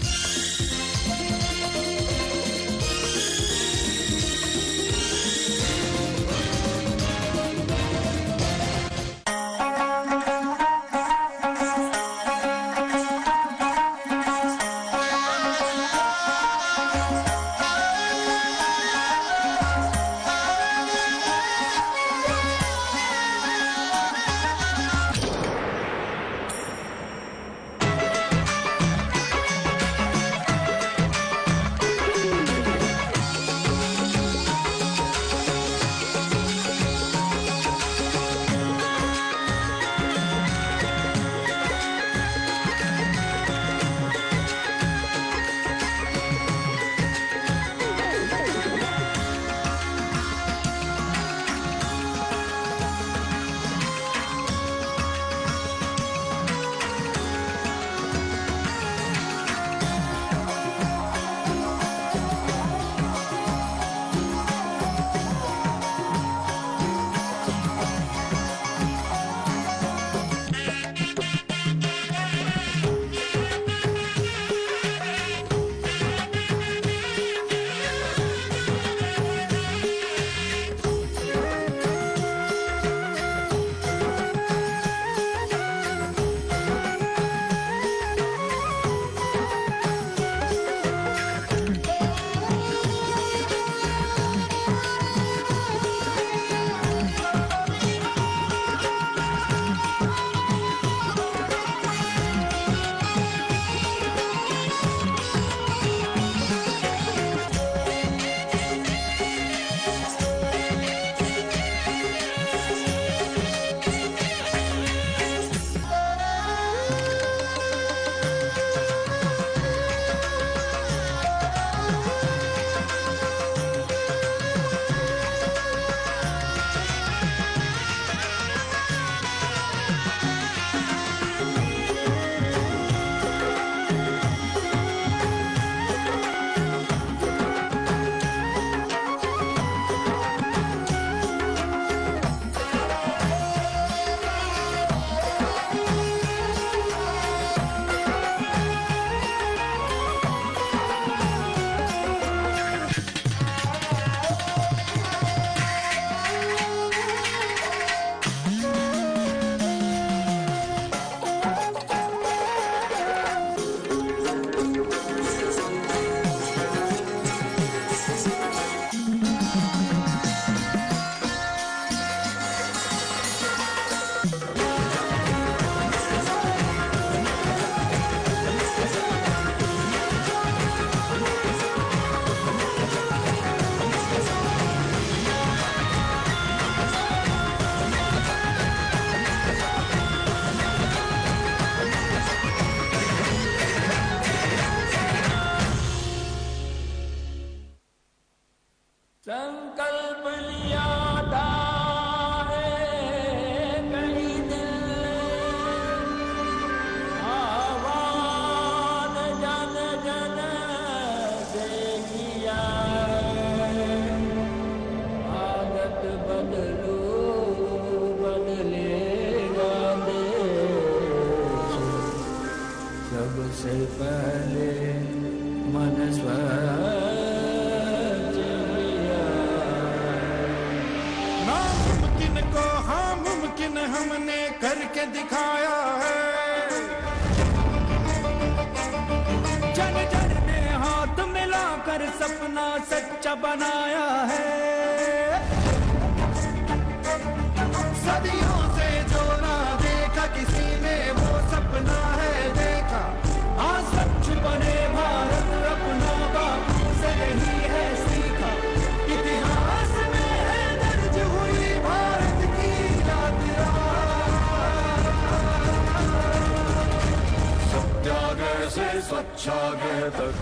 संकल्प लिया था कई दिल आह्वान जन जन से किया, आदत बदलो बदलेगा देश, सबसे पहले मन स्वच्छ को हाँ मुमकिन हमने करके दिखाया है। जन जन ने हाथ मिलाकर सपना सच्चा बनाया है। सदियों से जो ना देखा किसी ने वो सपना है देखा। हाँ सच बने भारत से स्वच्छाग्रह तक,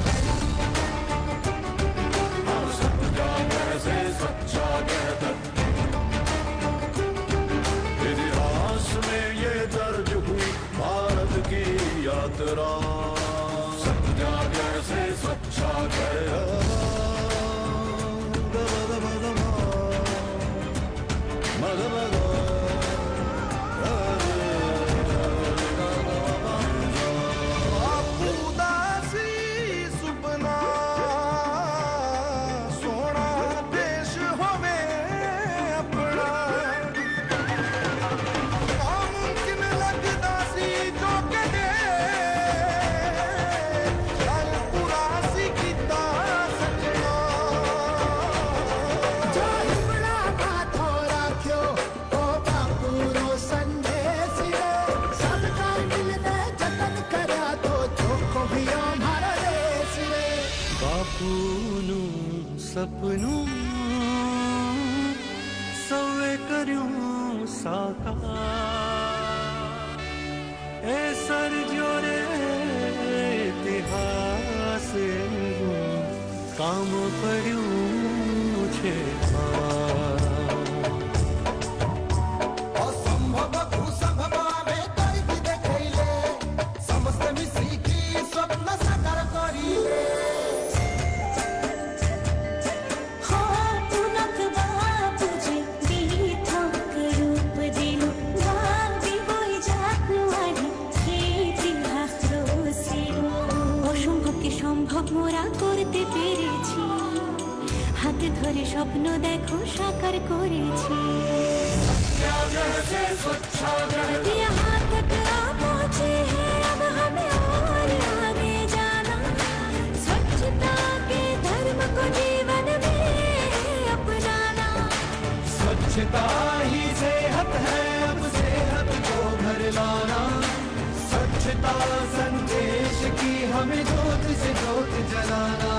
सत्याग्रह से स्वच्छाग्रह तक। इतिहास में ये दर्ज हुई भारत की यात्रा, सत्याग्रह से स्वच्छाग्रह। सपनों सवे करूं साकार, ए सर जोरे इतिहास काम पड़ूं मुझे असंभव कुसंभव में कई भी देखैले, समस्त मिश्री की स्वप्न साकार करिले। মোরা করতে পেরেছি, হাতে ধরে স্বপ্ন দেখো সাকার করেছি। यहाँ तक आ पहुँचे हैं अब हमें और आगे जाना, स्वच्छता के धर्म को जीवन में अपनाना। स्वच्छता ही सेहत है, अब सेहत को घर लाना। स्वच्छता संदेश की हमें जोत से जोत जलाना।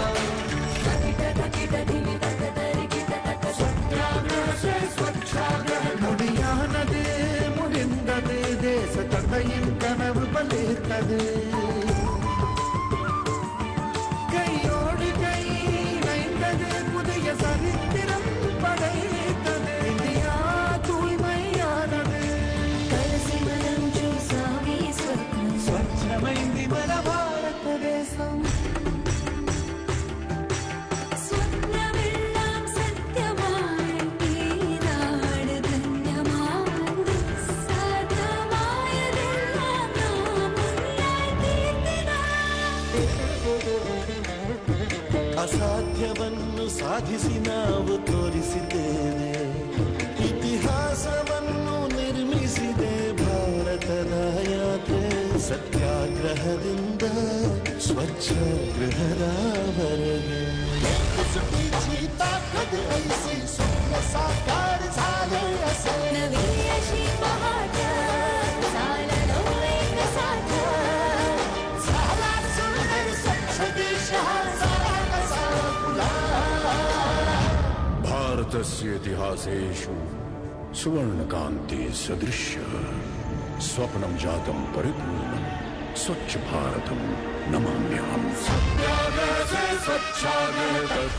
सत्याग्रह से स्वच्छाग्रह मुड़ियानदे मुड़िंददे देश तदयिं कनव बलितदे। कई ओड कई नैंददे पुदय सरित्तिरं पडैतदे। इंडिया तूय्मय्यानदे కలసిమలం చూసావి స్వర్గం, స్వచ్ఛమైంది మన భారతదేశం। స్వప్నమెల్లాం సత్యమాయంటి నాడు ధన్యమాంది, సాధ్యమాయదెల్లాం నాం മുന്നിലായി തീർത്തിനാ. ಅಸಾಧ್ಯವನ್ನು ಸಾಧಿಸಿ ನಾವು ತೋರಿಸಿದ್ದೇವೆ, ಇತಿಹಾಸವನ್ನು ನಿರ್ಮಿಸಿದೆ ಭಾರತದ ಯಾತ್ರೆ। ಸತ್ಯಾಗ್ರಹದಿಂದ ಸ್ವಚ್ಛಾಗ್ರಹದವರೆಗೆ ताकद ऐसी स्वप्न साकार झाले असे। नवी अशी पहाट चाललो एक साथ, झाला सुंदर स्वच्छ देश हा सारा कसा फुला। भारतस्य इतिहासेषु सुवर्णकान्ति सदृश्य स्वप्नं जातं परिपूर्णं स्वच्छ भारतं नमाम्यहम्। सत्याग्रह से स्वच्छाग्रह तक,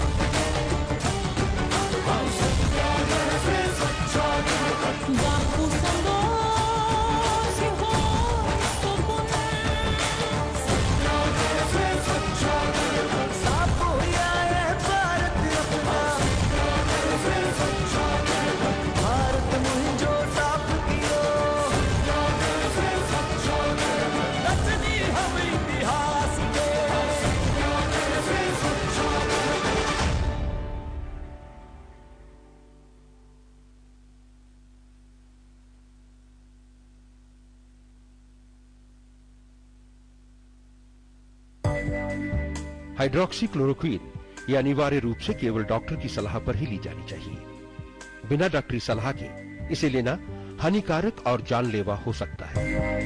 सत्याग्रह से स्वच्छाग्रह तक। बापू संगोस हो सत्याग्रह से स्वच्छाग्रह तक। साफ होया है भारत अपना, सत्याग्रह से स्वच्छाग्रह तक। भारत मुझो साफ कियो, सत्याग्रह से स्वच्छाग्रह तक। रचनी हम इतिहास के, सत्याग्रह से स्वच्छाग्रह तक। हाइड्रोक्सी क्लोरोक्वीन ये अनिवार्य रूप से केवल डॉक्टर की सलाह पर ही ली जानी चाहिए। बिना डॉक्टरी सलाह के इसे लेना हानिकारक और जानलेवा हो सकता है।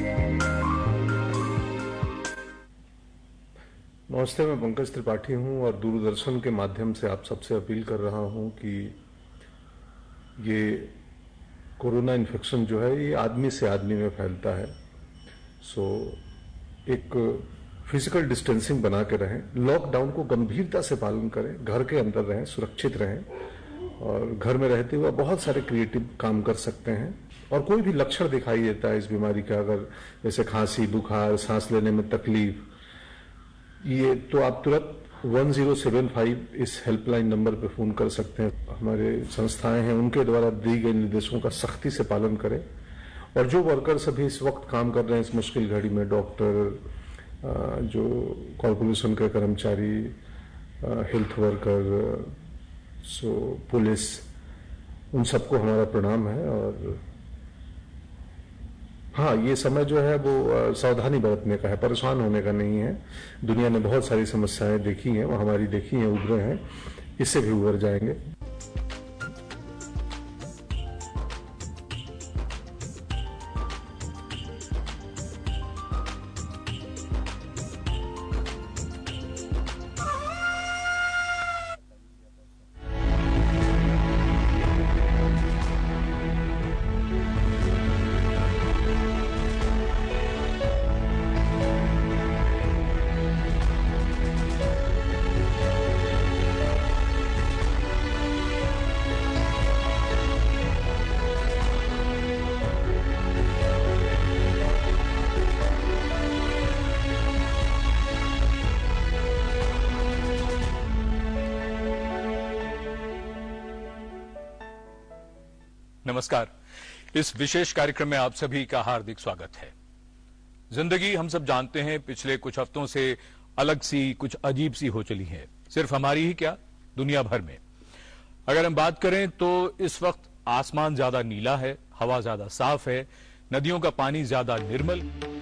नमस्ते, मैं पंकज त्रिपाठी हूं और दूरदर्शन के माध्यम से आप सबसे अपील कर रहा हूं कि ये कोरोना इन्फेक्शन जो है ये आदमी से आदमी में फैलता है। सो एक फिजिकल डिस्टेंसिंग बना के रहें, लॉकडाउन को गंभीरता से पालन करें, घर के अंदर रहें, सुरक्षित रहें और घर में रहते हुए बहुत सारे क्रिएटिव काम कर सकते हैं। और कोई भी लक्षण दिखाई देता है इस बीमारी का, अगर जैसे खांसी, बुखार, सांस लेने में तकलीफ, ये तो आप तुरंत वन ज़ीरो सेवन फाइव इस हेल्पलाइन नंबर पर फोन कर सकते हैं। हमारे संस्थाएं हैं, उनके द्वारा दी गई निर्देशों का सख्ती से पालन करें। और जो वर्कर्स अभी इस वक्त काम कर रहे हैं इस मुश्किल घड़ी में, डॉक्टर, जो कॉर्पोरेशन के कर्मचारी, हेल्थ वर्कर, सो पुलिस, उन सबको हमारा प्रणाम है। और हाँ, ये समय जो है वो सावधानी बरतने का है, परेशान होने का नहीं है। दुनिया ने बहुत सारी समस्याएं देखी हैं, वो हमारी देखी हैं, उभरे हैं, इससे भी उभर जाएंगे। नमस्कार। इस विशेष कार्यक्रम में आप सभी का हार्दिक स्वागत है। जिंदगी हम सब जानते हैं पिछले कुछ हफ्तों से अलग सी, कुछ अजीब सी हो चली है, सिर्फ हमारी ही क्या, दुनिया भर में। अगर हम बात करें तो इस वक्त आसमान ज्यादा नीला है, हवा ज्यादा साफ है, नदियों का पानी ज्यादा निर्मल,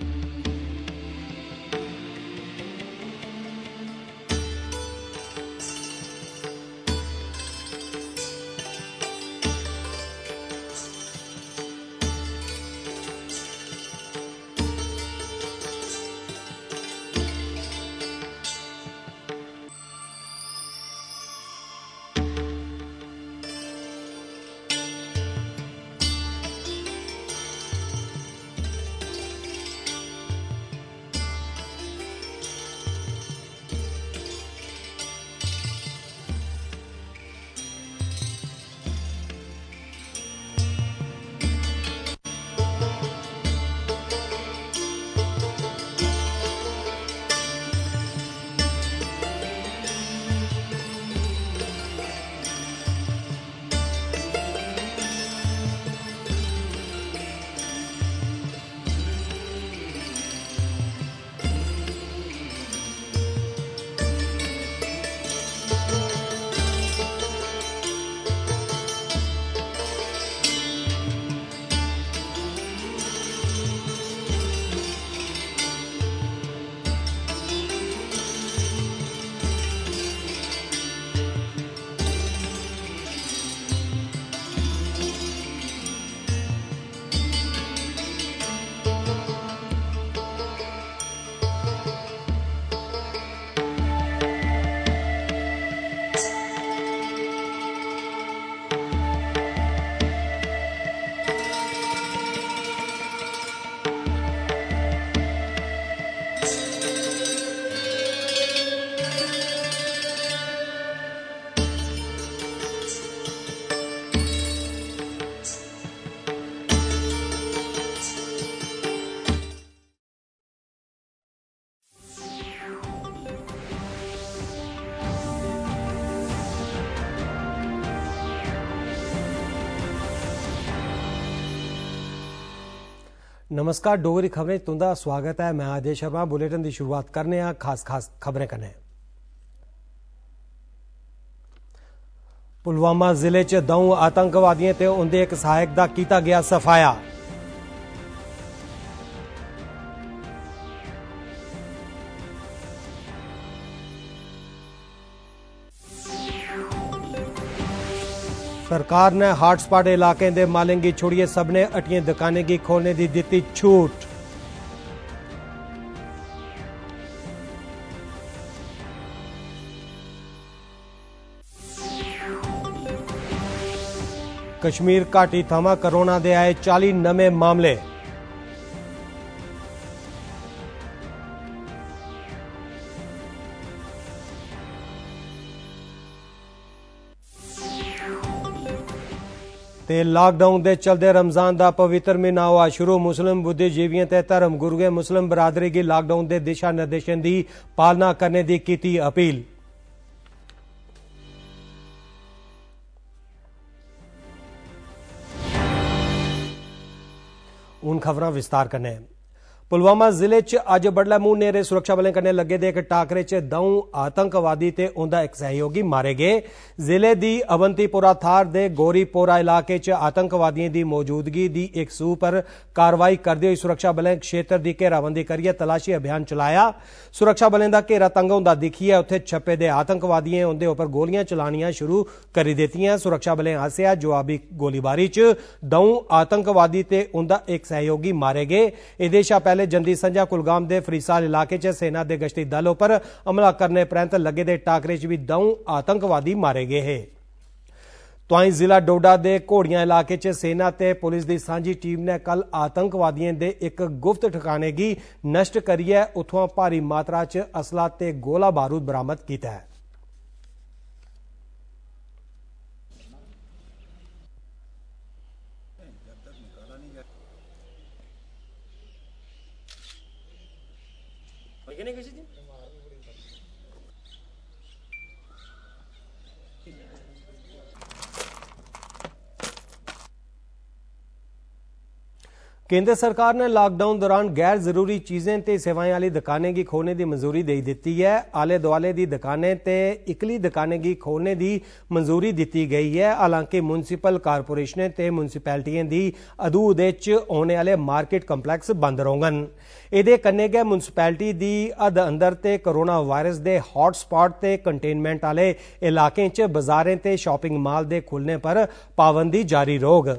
नमस्कार। डोगरी खबरें तुंदा स्वागत है। मैं अजय शर्मा। बुलेटिन की शुरुआत करने आ खास खास खबरें कन्नै। पुलवामा जिले च दौं आतंकवादियों ते उंदे एक सहायक दा कीता गया सफाया। सरकार ने हॉटस्पॉट इलाके के मालें की छोड़िए सबने हट्टियां दुकानें की खोलने की दी छूट। कश्मीर घाटी थमां कोरोना दे आए चालीस नवे मामले। ਤੇ ਲਾਕਡਾਊਨ ਦੇ ਚਲਦੇ ਰਮਜ਼ਾਨ ਦਾ ਪਵਿੱਤਰ ਮਹੀਨਾ ਹੋਆ ਸ਼ੁਰੂ। ਮੁਸਲਿਮ ਬੁੱਧੀਜੀਵੀਆਂ ਤੇ ਧਰਮ ਗੁਰੂਆਂ ਮੁਸਲਿਮ ਬਰਾਦਰੀ ਦੀ ਲਾਕਡਾਊਨ ਦੇ ਦਿਸ਼ਾ ਨਿਰਦੇਸ਼ਾਂ ਦੀ ਪਾਲਣਾ ਕਰਨੇ ਦੀ ਕੀਤੀ अपील। उन खबरां विस्तार करने। पुलवामा जिले च अज बडलै मूंह नेरे सुरक्षा बलें कन्नै लगे दे एक टाकरे च दऊं आतंकवादी ते उंदा एक सहयोगी मारे गए। जिले दी अवंतीपुरा थार दे गोरीपोरा इलाके च आतंकवादियों की मौजूदगी दी एक सूह पर कार्रवाई करदे होई सुरक्षा बलें क्षेत्र की घेराबंदी करियै तलाशी अभियान चलाया। सुरक्षा बलें दा घेरा तंग हुंदा दिखियै उत्थे छप्पे दे आतंकवादियों उंदे उपर गोलियां चलानियां शुरू करी दित्तियां। सुरक्षा बलें आसेआ जवाबी गोलीबारी च दऊं आतंकवादी ते उंदा एक सहयोगी मारे गए। एह्दे शा पहले जंदी संजा कुलगाम के फरीसाल इलाके च सेना के गश्ती दलों पर हमला करने परैंत लगे दे टाकरे च भी दऊं आतंकवादी मारे गए हैं। तुआई जिला डोडा के घोड़ियां इलाके च सेना ते पुलिस की सांझी टीम ने कल आतंकवादियों के एक गुप्त ठिकाने की नष्ट करियै उत्थुआं भारी मात्रा च असला ते गोला बारूद बरामद किया है। केंद्र सरकार ने लॉकडाउन दौरान गैर जरूरी चीजें ते सेवाएं वाली दुकानें की खोलने की मंजूरी दे दी है। आले दुआले दी दुकानें ते इकली दुकानें की खोलने की मंजूरी दी गई है। हालांकि म्यूनसिपल कारपोरेशनें ते म्यूनसिपैलिटियां दी हदूद च होने वाले मार्केट कंपलैक्स बंद रौहन। इहदे कन्नै गै म्यूनसिपैलिटी दी हद अंदर ते कोरोना वायरस दे हॉट स्पॉट ते कंटेनमेंट वाले इलाकें च बाजारें ते शॉपिंग माल दे खुलने पर पाबंदी जारी रहोग।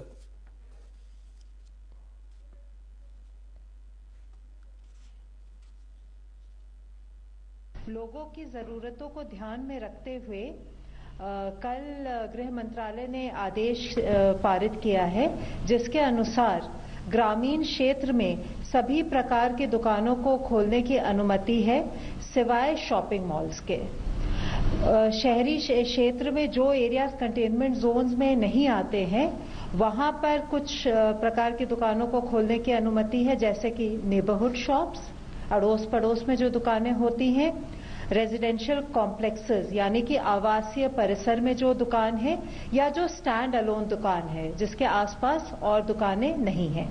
लोगों की ज़रूरतों को ध्यान में रखते हुए आ, कल गृह मंत्रालय ने आदेश पारित किया है, जिसके अनुसार ग्रामीण क्षेत्र में सभी प्रकार की दुकानों को खोलने की अनुमति है, सिवाय शॉपिंग मॉल्स के। शहरी क्षेत्र में जो एरियाज कंटेनमेंट जोन्स में नहीं आते हैं, वहां पर कुछ प्रकार की दुकानों को खोलने की अनुमति है, जैसे कि नेबरहुड शॉप्स, अड़ोस पड़ोस में जो दुकानें होती हैं, रेजिडेंशियल कॉम्प्लेक्सेस यानी कि आवासीय परिसर में जो दुकान है, या जो स्टैंड अलोन दुकान है जिसके आसपास और दुकानें नहीं हैं।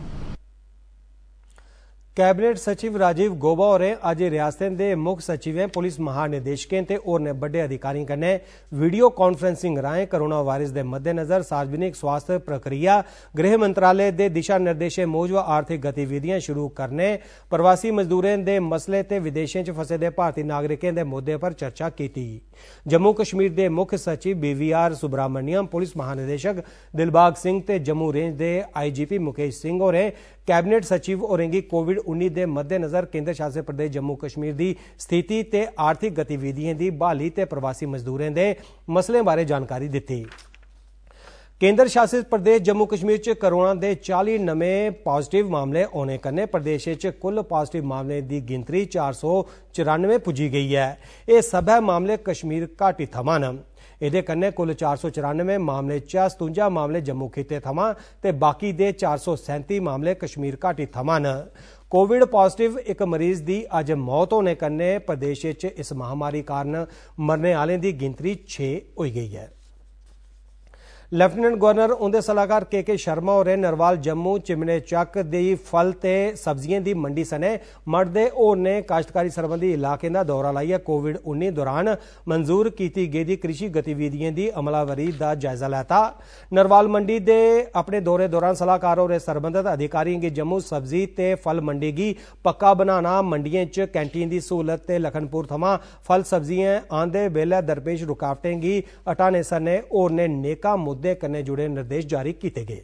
कैबिनेट सचिव राजीव गौबा होरें अज रियासतें दे मुक्ख सचिवें, पुलिस महानिदेशकें ते होरनें बड्डे अधिकारियों कन्नै वीडियो कॉन्फ्रेंसिंग राएं कोरोना वायरस के मद्देनजर सार्वजनिक स्वास्थ्य प्रक्रिया, गृह मंत्रालय के दिशा निर्देशें मूजब आर्थिक गतिविधियां शुरू करने, प्रवासी मजदूरें दे मसले ते विदेशें च फसे दे भारतीय नागरिकें दे मुद्दे पर चर्चा की। जम्मू कश्मीर के मुख्य सचिव B V R Subrahmanyam, police महानिदेशक दिलबाग सिंह ते जम्मू रेंज के I G P Mukesh Singh होरें कैबिनेट सचिव होरें गी कोविड उन्नीस के मद्देनजर केंद्र शासित प्रदेश जम्मू कश्मीर की स्थिति ते आर्थिक गतिविधियों की बहाली ते प्रवासी मजदूरों के मसलों बारे जानकारी दी। केंद्र शासित प्रदेश जम्मू कश्मीर च कोरोना के चालीस नमें पॉजिटिव मामले होने कन्नै प्रदेश च कुल पॉजिटिव मामले की गिनतरी चार सौ चौरानवे पुजी गई है। ये सबै मामले कश्मीर घाटी थमां न। एदे कन्नै कुल चार सौ चौरानवे मामले चा सतुंजा मामले जम्मू खिते थमां ते बाकी दे चार सौ सैंती मामले कश्मीर घाटी थमां न। कोविड पॉजिटिव एक मरीज की अज मौत होने कन्नै प्रदेश च इस महामारी कारण मरने वालें की गिनतरी छे होई गई है। लेफ्टिनेंट गवर्नर उंदे सलाहकार के के शर्मा होरें नरवाल जम्मू चिमने चक दी फल ते सब्जियां दी मंडी सने मठ दे होरने काश्तकारी सरबंधी इलाकें दा दौरा लाइयै कोविड उन्नीस दौरान मंजूर की गेदी कृषि गतिविधियों की अमलावरी का जायजा लैता। नरवाल मंडी दे अपने दौरे दौरान सलाहकार होरें सरबंधत अधिकारियों की जम्मू सब्जी ते फल मंडी की पक्का बनाना, मंडियें च कैंटीन की सहूलत ते लखनपुर थमां फल सब्जियां आंदे बेल्लै दरपेश रुकावटें गी हटाने सने होरने नेका मुद्दे कन्नै जुड़े निर्देश जारी किए गए।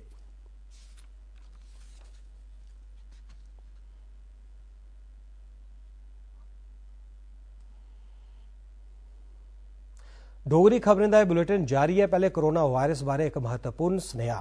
डोगरी खबरें का बुलेटिन जारी है। पहले कोरोना वायरस बारे एक महत्वपूर्ण स्नेहा।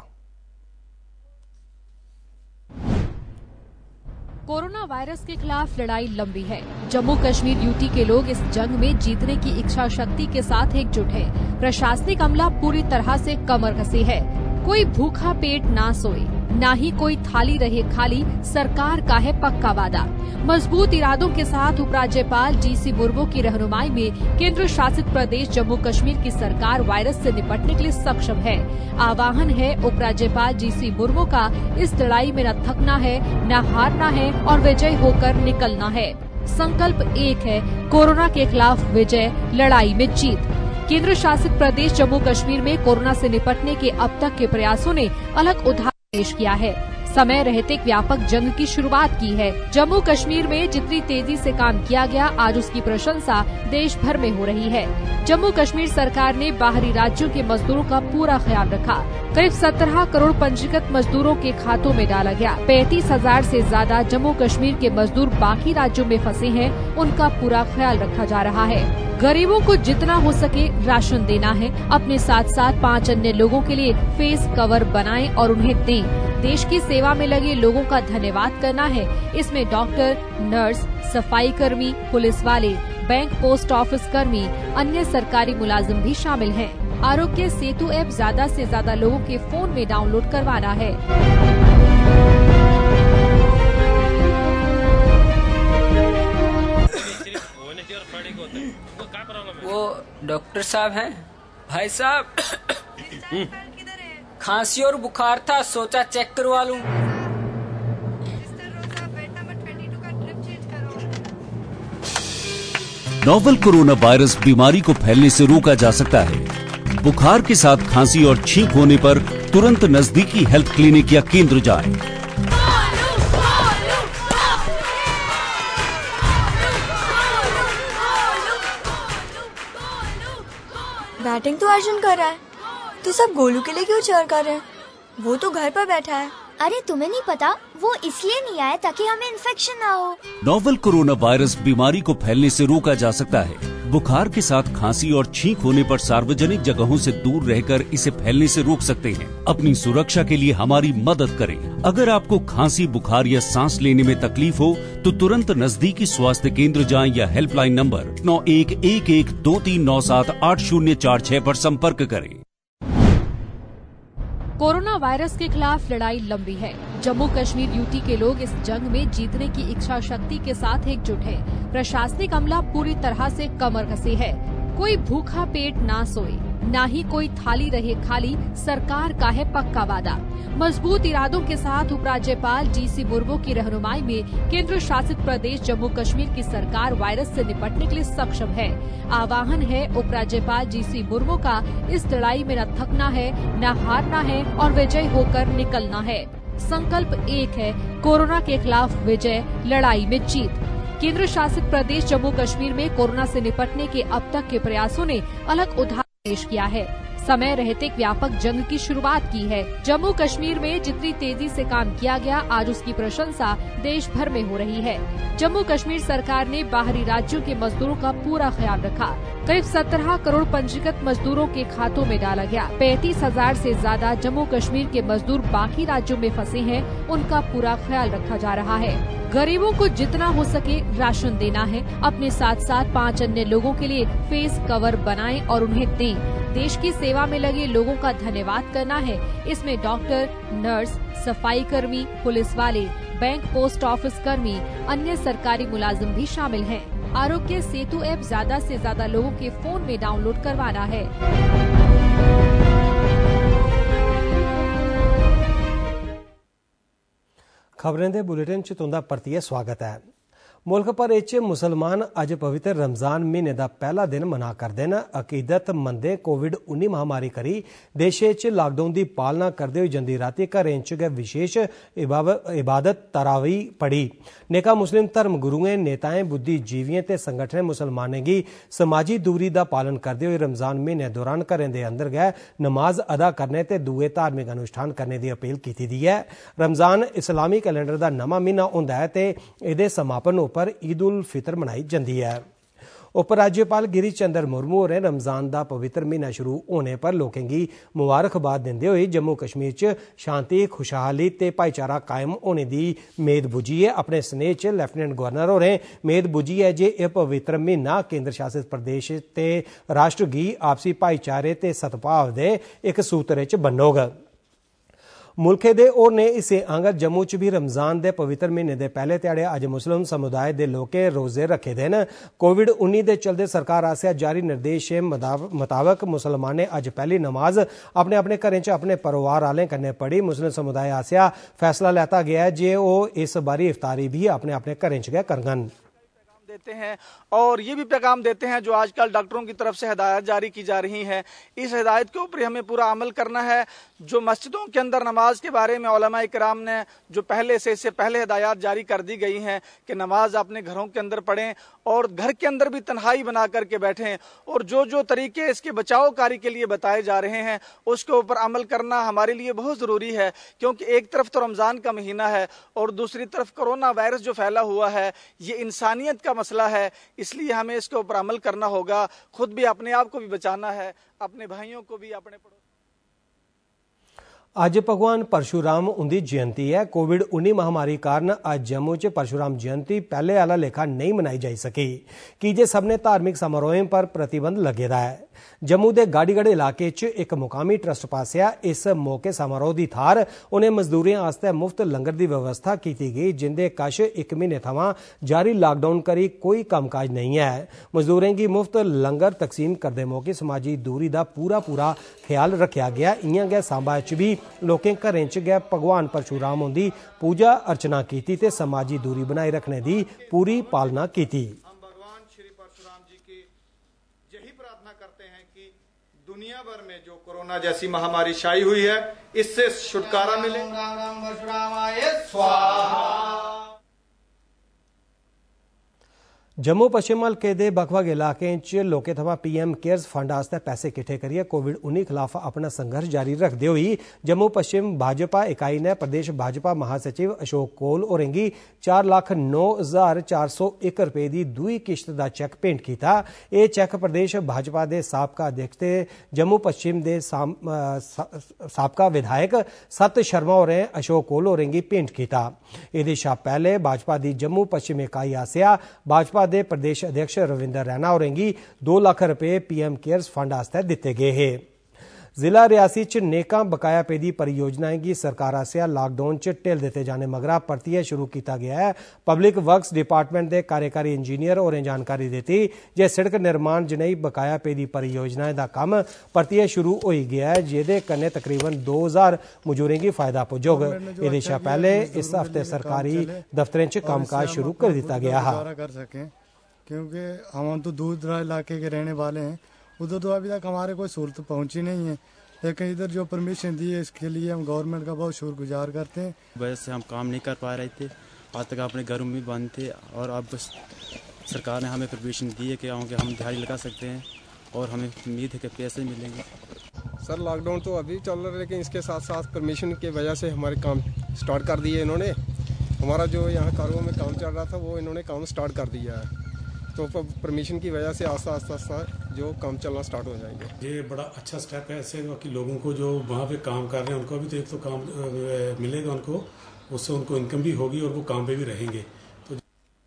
कोरोना वायरस के खिलाफ लड़ाई लंबी है। जम्मू कश्मीर यूटी के लोग इस जंग में जीतने की इच्छा शक्ति के साथ एकजुट हैं। प्रशासनिक अमला पूरी तरह से कमर कसी है। कोई भूखा पेट ना सोए, ना ही कोई थाली रहे खाली, सरकार का है पक्का वादा। मजबूत इरादों के साथ उपराज्यपाल जीसी मुर्मू की रहनुमाई में केंद्र शासित प्रदेश जम्मू कश्मीर की सरकार वायरस से निपटने के लिए सक्षम है। आह्वान है उपराज्यपाल जीसी मुर्मू का, इस लड़ाई में न थकना है, न हारना है और विजय होकर निकलना है। संकल्प एक है, कोरोना के खिलाफ विजय, लड़ाई में जीत। केंद्र शासित प्रदेश जम्मू कश्मीर में कोरोना से निपटने के अब तक के प्रयासों ने अलग उदाहरण पेश किया है। समय रहते एक व्यापक जंग की शुरुआत की है। जम्मू कश्मीर में जितनी तेजी से काम किया गया, आज उसकी प्रशंसा देश भर में हो रही है। जम्मू कश्मीर सरकार ने बाहरी राज्यों के मजदूरों का पूरा ख्याल रखा। करीब सत्रह करोड़ पंजीकृत मजदूरों के खातों में डाला गया। पैंतीस हजार से ज्यादा जम्मू कश्मीर के मजदूर बाकी राज्यों में फंसे हैं, उनका पूरा ख्याल रखा जा रहा है। गरीबों को जितना हो सके राशन देना है। अपने साथ साथ पाँच अन्य लोगों के लिए फेस कवर बनाएं और उन्हें दें। देश की सेवा में लगे लोगों का धन्यवाद करना है। इसमें डॉक्टर, नर्स, सफाई कर्मी, पुलिस वाले, बैंक, पोस्ट ऑफिस कर्मी, अन्य सरकारी मुलाजिम भी शामिल हैं। आरोग्य सेतु ऐप ज्यादा से ज्यादा लोगों के फोन में डाउनलोड करवाना है। वो डॉक्टर साहब हैं? भाई साहब खांसी और बुखार था, सोचा चेक करवा लूं। नोवेल कोरोना वायरस बीमारी को फैलने से रोका जा सकता है। बुखार के साथ खांसी और छींक होने पर तुरंत नजदीकी हेल्थ क्लिनिक या केंद्र जाएं। बैटिंग तो अर्जुन कर रहा है, तो सब गोलू के लिए क्यों चेयर कर रहे हैं? वो तो घर पर बैठा है। अरे तुम्हें नहीं पता, वो इसलिए नहीं आया ताकि हमें इन्फेक्शन ना हो। नोवेल कोरोना वायरस बीमारी को फैलने से रोका जा सकता है। बुखार के साथ खांसी और छींक होने पर सार्वजनिक जगहों से दूर रहकर इसे फैलने से रोक सकते हैं। अपनी सुरक्षा के लिए हमारी मदद करें। अगर आपको खांसी, बुखार या सांस लेने में तकलीफ हो तो तुरंत नजदीकी स्वास्थ्य केंद्र जाएं या हेल्पलाइन नंबर नौ एक एक एक दो तीन नौ सात आठ शून्य चार छह पर संपर्क करें। कोरोना वायरस के खिलाफ लड़ाई लंबी है। जम्मू कश्मीर यूटी के लोग इस जंग में जीतने की इच्छा शक्ति के साथ एकजुट है। प्रशासनिक अमला पूरी तरह से कमर कसे है। कोई भूखा पेट ना सोए, ना ही कोई थाली रहे खाली, सरकार का है पक्का वादा। मजबूत इरादों के साथ उपराज्यपाल जीसी मुर्मू की रहनुमाई में केंद्र शासित प्रदेश जम्मू कश्मीर की सरकार वायरस से निपटने के लिए सक्षम है। आह्वान है उपराज्यपाल जीसी मुर्मू का, इस लड़ाई में न थकना है, न हारना है और विजय होकर निकलना है। संकल्प एक है, कोरोना के खिलाफ विजय, लड़ाई में जीत। केंद्र शासित प्रदेश जम्मू कश्मीर में कोरोना से निपटने के अब तक के प्रयासों ने अलग उदाहरण पेश किया है। समय रहते एक व्यापक जंग की शुरुआत की है। जम्मू कश्मीर में जितनी तेजी से काम किया गया, आज उसकी प्रशंसा देश भर में हो रही है। जम्मू कश्मीर सरकार ने बाहरी राज्यों के मजदूरों का पूरा ख्याल रखा। करीब सत्रह करोड़ पंजीकृत मजदूरों के खातों में डाला गया। पैंतीस हजार से ज्यादा जम्मू कश्मीर के मजदूर बाकी राज्यों में फंसे हैं, उनका पूरा ख्याल रखा जा रहा है। गरीबों को जितना हो सके राशन देना है। अपने साथ साथ पाँच अन्य लोगों के लिए फेस कवर बनाएं और उन्हें दें। देश की सेवा में लगे लोगों का धन्यवाद करना है। इसमें डॉक्टर, नर्स, सफाई कर्मी, पुलिस वाले, बैंक, पोस्ट ऑफिस कर्मी, अन्य सरकारी मुलाजिम भी शामिल हैं। आरोग्य सेतु ऐप ज्यादा से ज्यादा लोगों के फोन में डाउनलोड करवाना है। खबरें दे बुलेटिन च तुंदा परतियै स्वागत है। मुल्क भर च मुसलमान अज पवित्र रमजान महीने का पहला दिन मना करते हैं। अकीदतमंदें कोविड उन्नी महामारी करी देश च लॉकडाउन की पालना करते हुए जंदी राती घरें च गै विशेष इबादत तरावी पढ़ी। नेका मुस्लिम धर्म गुरुएं, नेताएं, बुद्धिजीवियों ते संगठनें मुसलमानें गी समाजी दूरी का पालन करते हुए रमजान महीने दौरान घरें दे अंदर गै नमाज अदा करने ते दूए धार्मिक अनुष्ठान करने की अपील की दी है। रमजान इस्लामी कैलेंडर का नवा महीना होंदा है ते इहदे समापन पर ईद उल फितर मनाई जाती है। उपराज्यपाल गिरीश चंद्र मुर्मू होरें रमजान का पवित्र महीना शुरू होने पर लोगों की मुबारकबाद देंदे हुए जम्मू कश्मीर च शांति, खुशहाली ते भाईचारा कायम होने की मेद बुझी है। अपने स्नेह च लैफ्टिनेंट गवर्नर होरें मेद बुझी है जे यह पवित्र महीना केंद्र शासित प्रदेश ते राष्ट्र गी आपसी भाईचारे ते सद्भाव दे एक सूत्र च बनोग। मुल्खे दे होरने हिस्से आंगर जम्मू च भी रमजान दे पवित्र महीने दे पहले ध्याड़े अज मुस्लिम समुदाय दे लोकें रोजे रखे दे न। कोविड उन्नीस दे चलदे सरकार आसेआ जारी निर्देशें मुताबक मुसलमानें अज पहली नमाज अपने अपने घरें च अपने परिवार आह्लें कन्नै पढ़ी। मुस्लिम समुदाय आसेआ फैसला लैता गया है जे ओह इस बारी इफ्तारी भी अपने अपने घरें च गै करङन। देते हैं और ये भी पैगाम देते हैं जो आजकल डॉक्टरों की तरफ से हिदायत जारी की जा रही है, इस हिदायत के ऊपर हमें पूरा अमल करना है। जो मस्जिदों के अंदर नमाज के बारे में उलमा इकराम ने जो पहले से इससे पहले हिदायत जारी कर दी गई हैं कि नमाज अपने घरों के अंदर पढ़ें और घर के अंदर भी तन्हाई बना करके बैठें और जो जो तरीके इसके बचाव कार्य के लिए बताए जा रहे हैं उसके ऊपर अमल करना हमारे लिए बहुत ज़रूरी है, क्योंकि एक तरफ तो रमज़ान का महीना है और दूसरी तरफ कोरोना वायरस जो फैला हुआ है ये इंसानियत का मसला है, इसलिए हमें इसके ऊपर अमल करना होगा। खुद भी अपने आप को भी बचाना है, अपने भाइयों को भी, अपने अज भगवान परशुराम उंदी जयंती है। कोविड उन्नीस महामारी कारण अज जम्मू च परशुराम जयंती पहले आला लेखा नहीं मनाई जाई सकी कि जे सबने धार्मिक समारोहें पर प्रतिबंध लगे दा है। जम्मू के गाड़ीगढ़ इलाके च एक मुकामी ट्रस्ट पासेआ इस मौके समारोह की थार उन्हें मजदूरें आस्ते मुफ्त लंगर की व्यवस्था की गई, जिंदे कश एक महीने थमां जारी लॉकडाउन करी कोई कमकाज नहीं है। मजदूरें की मुफ्त लंगर तकसीम करदे मौके समाजी दूरी का पूरा पूरा ख्याल रखा गया। इयां गै सांबा च भी लोकें घरें च गै भगवान परशुराम उंदी पूजा अर्चना की ते समाजी दूरी बनाए रखने की पूरी पालना की। दुनिया भर में जो कोरोना जैसी महामारी छाई हुई है इससे छुटकारा मिले। जम्मू पश्चिम हल्के दे बक्ख-बक्ख इलाकें च लोकें थमां पीएम केयर्स फंड आस्ते पैसे किट्ठे करियै कोविड उन्नीस खिलाफ अपना संघर्ष जारी रखदे होई जम्मू पश्चिम भाजपा इकाई ने प्रदेश भाजपा महासचिव अशोक कोल होरें गी चार लाख नौ हजार चार सौ एक रुपए की दूई किश्त का चैक भेंट किया। यह चैक प्रदेश भाजपा के साबका अध्यक्ष ते जम्मू पश्चिम के साबका विधायक सत शर्मा होरें अशोक कोल होरें गी भेंट किया। एहदे शा पहले भाजपा की जम्मू पश्चिम इकाई आसेआ भाजपा दे प्रदेश अध्यक्ष रविंदर रैना होरें गी दो लाख रुपए पीएम केयर्स फंड आस्ते दिते गए हे। जिला रियासी च नेकां बकाया पेदी परियोजनाएं की सरकार आसेआ लॉकडाउन च ढिल दिते जाने मगरा परतियै शुरू किया गया है। पब्लिक वर्क्स डिपार्टमेंट के कार्यकारी इंजीनियर होरें जानकारी दी जे सड़क निर्माण जनेही बकाया पेदी परियोजनाएं का काम परतियै शुरू हो गया है, जिहदे कन्नै तकरीबन दो हजार मजूरें की फायदा पुजोग। एहदे शा पहले इस हफ्ते सरकारी दफ्तरें च कामकाज शुरू कर दिता गया है। क्योंकि हम तो दूर दराज इलाके के रहने वाले हैं, उधर तो अभी तक हमारे कोई सहूलत पहुंची नहीं है, लेकिन इधर जो परमिशन दी है इसके लिए हम गवर्नमेंट का बहुत शुक्रगुजार करते हैं। वजह से हम काम नहीं कर पा रहे थे, आज तक अपने घरों में बंद थे और अब सरकार ने हमें परमिशन दी है कि हम दिहाड़ी लगा सकते हैं और हमें उम्मीद है कि पैसे मिलेंगे। सर लॉकडाउन तो अभी चल रहा है, लेकिन इसके साथ साथ परमिशन की वजह से हमारे काम स्टार्ट कर दिए इन्होंने। हमारा जो यहाँ कारों में काम चल रहा था वो इन्होंने काम स्टार्ट कर दिया है, तो परमिशन की वजह से आस्ता आस्ता आस्ता जो काम चलना स्टार्ट हो जाएंगे। ये बड़ा अच्छा स्टेप है ऐसे कि लोगों को जो वहाँ पे काम कर रहे हैं उनको भी तो एक तो काम मिलेगा, उनको उससे उनको इनकम भी होगी और वो काम पे भी रहेंगे। तो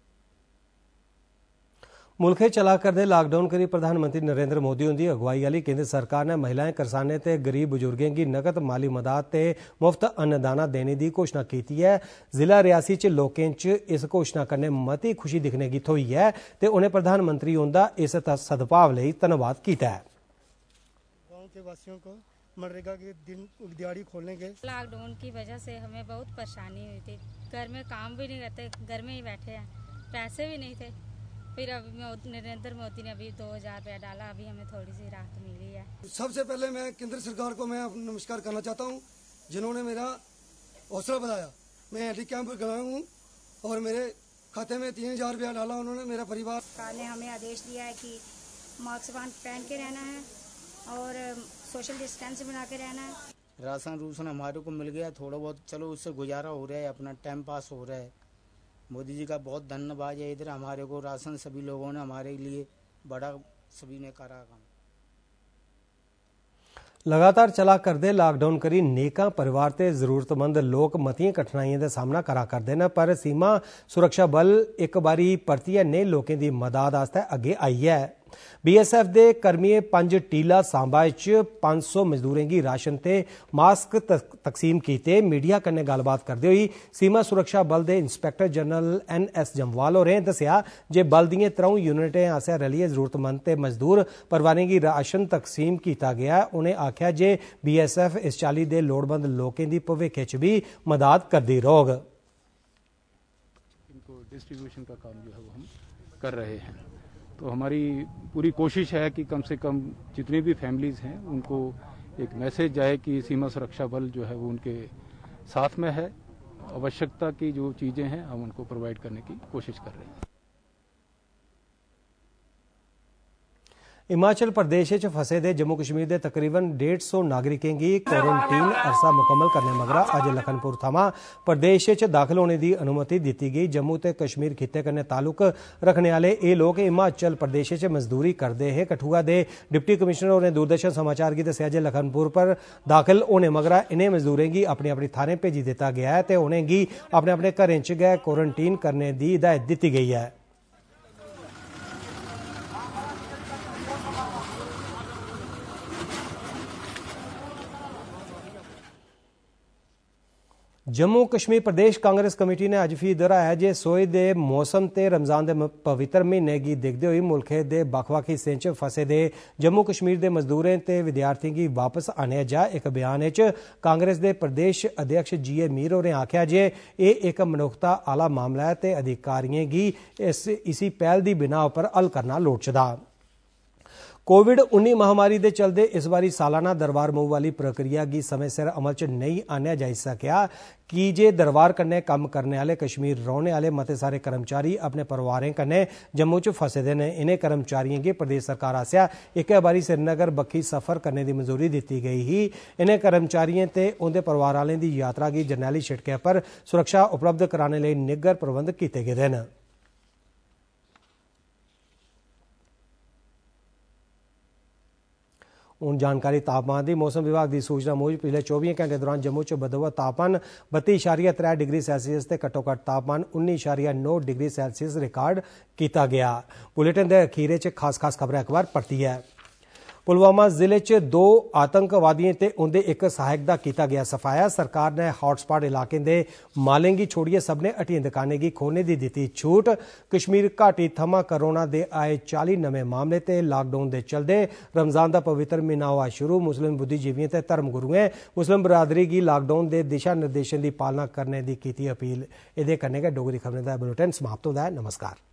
मुल्खे चला करदे लॉकडाउन करी प्रधानमंत्री नरेंद्र मोदी उंदी अगुवाई वाली केंद्र सरकार ने महिलाएं करसानें ते गरीब बुजुर्गें की नकद माली मदद ते मुफ्त अन्नदाना देने की घोषणा की है। जिला रियासी च लोकें च इस घोषणा कन्नै मती खुशी दिखने की थोई है ते उन्हें प्रधानमंत्री उंदा इस सद्भाव लई धन्नवाद किया है। गांव के वासियों को मनरेगा के दिन दिहाड़ी खोलने के लॉकडाउन की वजह से हमें बहुत परेशानी हुई थी, घर में काम भी नहीं करते, घर में ही बैठे हैं, पैसे भी नहीं थे। फिर अभी नरेंद्र मोदी ने अभी दो हजार रुपया डाला, अभी हमें थोड़ी सी राहत मिली है। सबसे पहले मैं केंद्र सरकार को मैं नमस्कार करना चाहता हूँ, जिन्होंने मेरा हौसला बढ़ाया। मैं हैंडी कैंप गया हूँ और मेरे खाते में तीन हजार रुपया डाला उन्होंने, मेरा परिवार। सरकार ने हमें आदेश दिया है कि मास्क पहन के रहना है और सोशल डिस्टेंस बना के रहना है। राशन रूसन हमारे को मिल गया थोड़ा बहुत, चलो उससे गुजारा हो रहा है, अपना टाइम पास हो रहा है। मोदी जी का बहुत धन्यवाद है, इधर हमारे को राशन सभी लोगों ने हमारे लिए बड़ा सभी ने करा काम। लगातार चला करदे लॉकडाउन करी नेकां परिवार ते जरूरतमंद लोग मतियां कठिनाइयां दा सामना करा करदे न, पर सीमा सुरक्षा बल एक बारी परतियै नेह लोकें दी मदद आस्तै अग्गे आई है। बीएसएफ दे कर्मियें पंज टीला सांबा च पांच सौ मजदूरें गी राशन ते मास्क तकसीम कीते। मीडिया कन्नै गलबात करदे होई सीमा सुरक्षा बल दे inspector general N S Jamwal होरें दस्सिया जे बल दिएं त्रौं यूनिटें आसेआ रलियै जरूरतमंद ते मजदूर परिवारें गी राशन तकसीम कीता गया। उनें आखेआ जे बीएसएफ इस चाल्ली दे लोड़मंद लोकें दी भविक्ख च भी मदद करदी रौह्ग। इनको डिस्ट्रीब्यूशन का काम जो है वो हम कर रहे हैं, तो हमारी पूरी कोशिश है कि कम से कम जितनी भी फैमिलीज हैं उनको एक मैसेज जाए कि सीमा सुरक्षा बल जो है वो उनके साथ में है। आवश्यकता की जो चीज़ें हैं हम उनको प्रोवाइड करने की कोशिश कर रहे हैं। हिमाचल प्रदेश च फसे दे जम्मू कश्मीर के तकरीबन डेढ़ सौ नागरिकें की क्वारंटीन अरसा मुकम्मल करने मगरा अज लखनपुर थमां प्रदेश च दाखिल होने की अनुमति दी गई। जम्मू ते कश्मीर खित्ते कन्नै ताल्लुक रखने वाले ये लोग हिमाचल प्रदेश च मजदूरी करते हैं। कठुआ के डिप्टी कमिश्नर होरें दूरदर्शन समाचार की दस्सिया जे लखनपुर पर दाखिल होने मगरा इन्हें मजदूरें की अपनी अपनी थाहरें भेजी दिता गया है ते उनेंगी अपने अपने घरें च गै क्वारंटीन करने की हिदायत दी गई है। जम्मू कश्मीर प्रदेश कांग्रेस कमेटी ने अज फ्ही दोहराया जे सोए दे मौसम ते रमजान दे पवित्र महीने गी दिखदे होई मुल्खै दे बक्ख-बक्ख हिस्सें च फसे दे जम्मू कश्मीर दे मजदूरें ते विद्यार्थियों गी वापस आने जा। एक बयान च कांग्रेस दे प्रदेश अध्यक्ष जी ए मीर होरें आखेआ जे एह् एक मनुक्खता आला मामला है ते अधिकारियों गी इस इसी पहल दी बिना पर हल करना लोड़चदा। कोविड उन्नीस महामारी के चलते इस बारी सालाना दरबार मूव वाली प्रक्रिया की समय सिर अमल च नहीं आनेआ जाई सकेआ कि जे दरबार कन्नै कम करने वाले कश्मीर रौहने वाले मते सारे कर्मचारी अपने परिवारें कन्नै जम्मू च फसे दे ने। इन्हें कर्मचारियों गी प्रदेश सरकार आसेआ इक बारी श्रीनगर बक्खी सफर करने की मंजूरी दी गई ही। इन्हें कर्मचारियों ते उनके परिवार वालें दी यात्रा की जरनैली शिड़कै पर सुरक्षा उपलब्ध कराने लई निग्गर प्रबंध कीते गेदे न। हूँ जानकारी तापमान की। मौसम विभाग की सूचना मूजब पिछले चौबीस घंटे दौरान जम्मू च बदोबद तापमान बत्ती इशारिया त्रै डिग्री सैल्सियस ते घट्टोघट्ट तापमान उन्नी इशारिया नौ डिग्री सैल्सियस रिकार्ड किया गया। बुलेटिन के अखीरे च खास खास खबरें एक बार परतियै। पुलवामा जिले च दो आतंकवादियों ते उनके एक सहायक का किया गया सफाया। सरकार ने हॉटस्पॉट इलाके के मालें की छोड़िए सबने हट्टियां दुकानें की खोलने की दी छूट। कश्मीर घाटी थमां करोना के आए चाली नवे मामले ते लॉकडाउन के चलते रमजान का पवित्र महीना हुआ शुरू। मुस्लिम बुद्धिजीवियों ते धर्मगुरुएं मुस्लिम बरादरी की लॉकडाउन के दिशा निर्देशों की पालना करने की की अपील। इहदे कन्नै गै डोगरी खबरें का बुलेटिन समाप्त होता है। नमस्कार।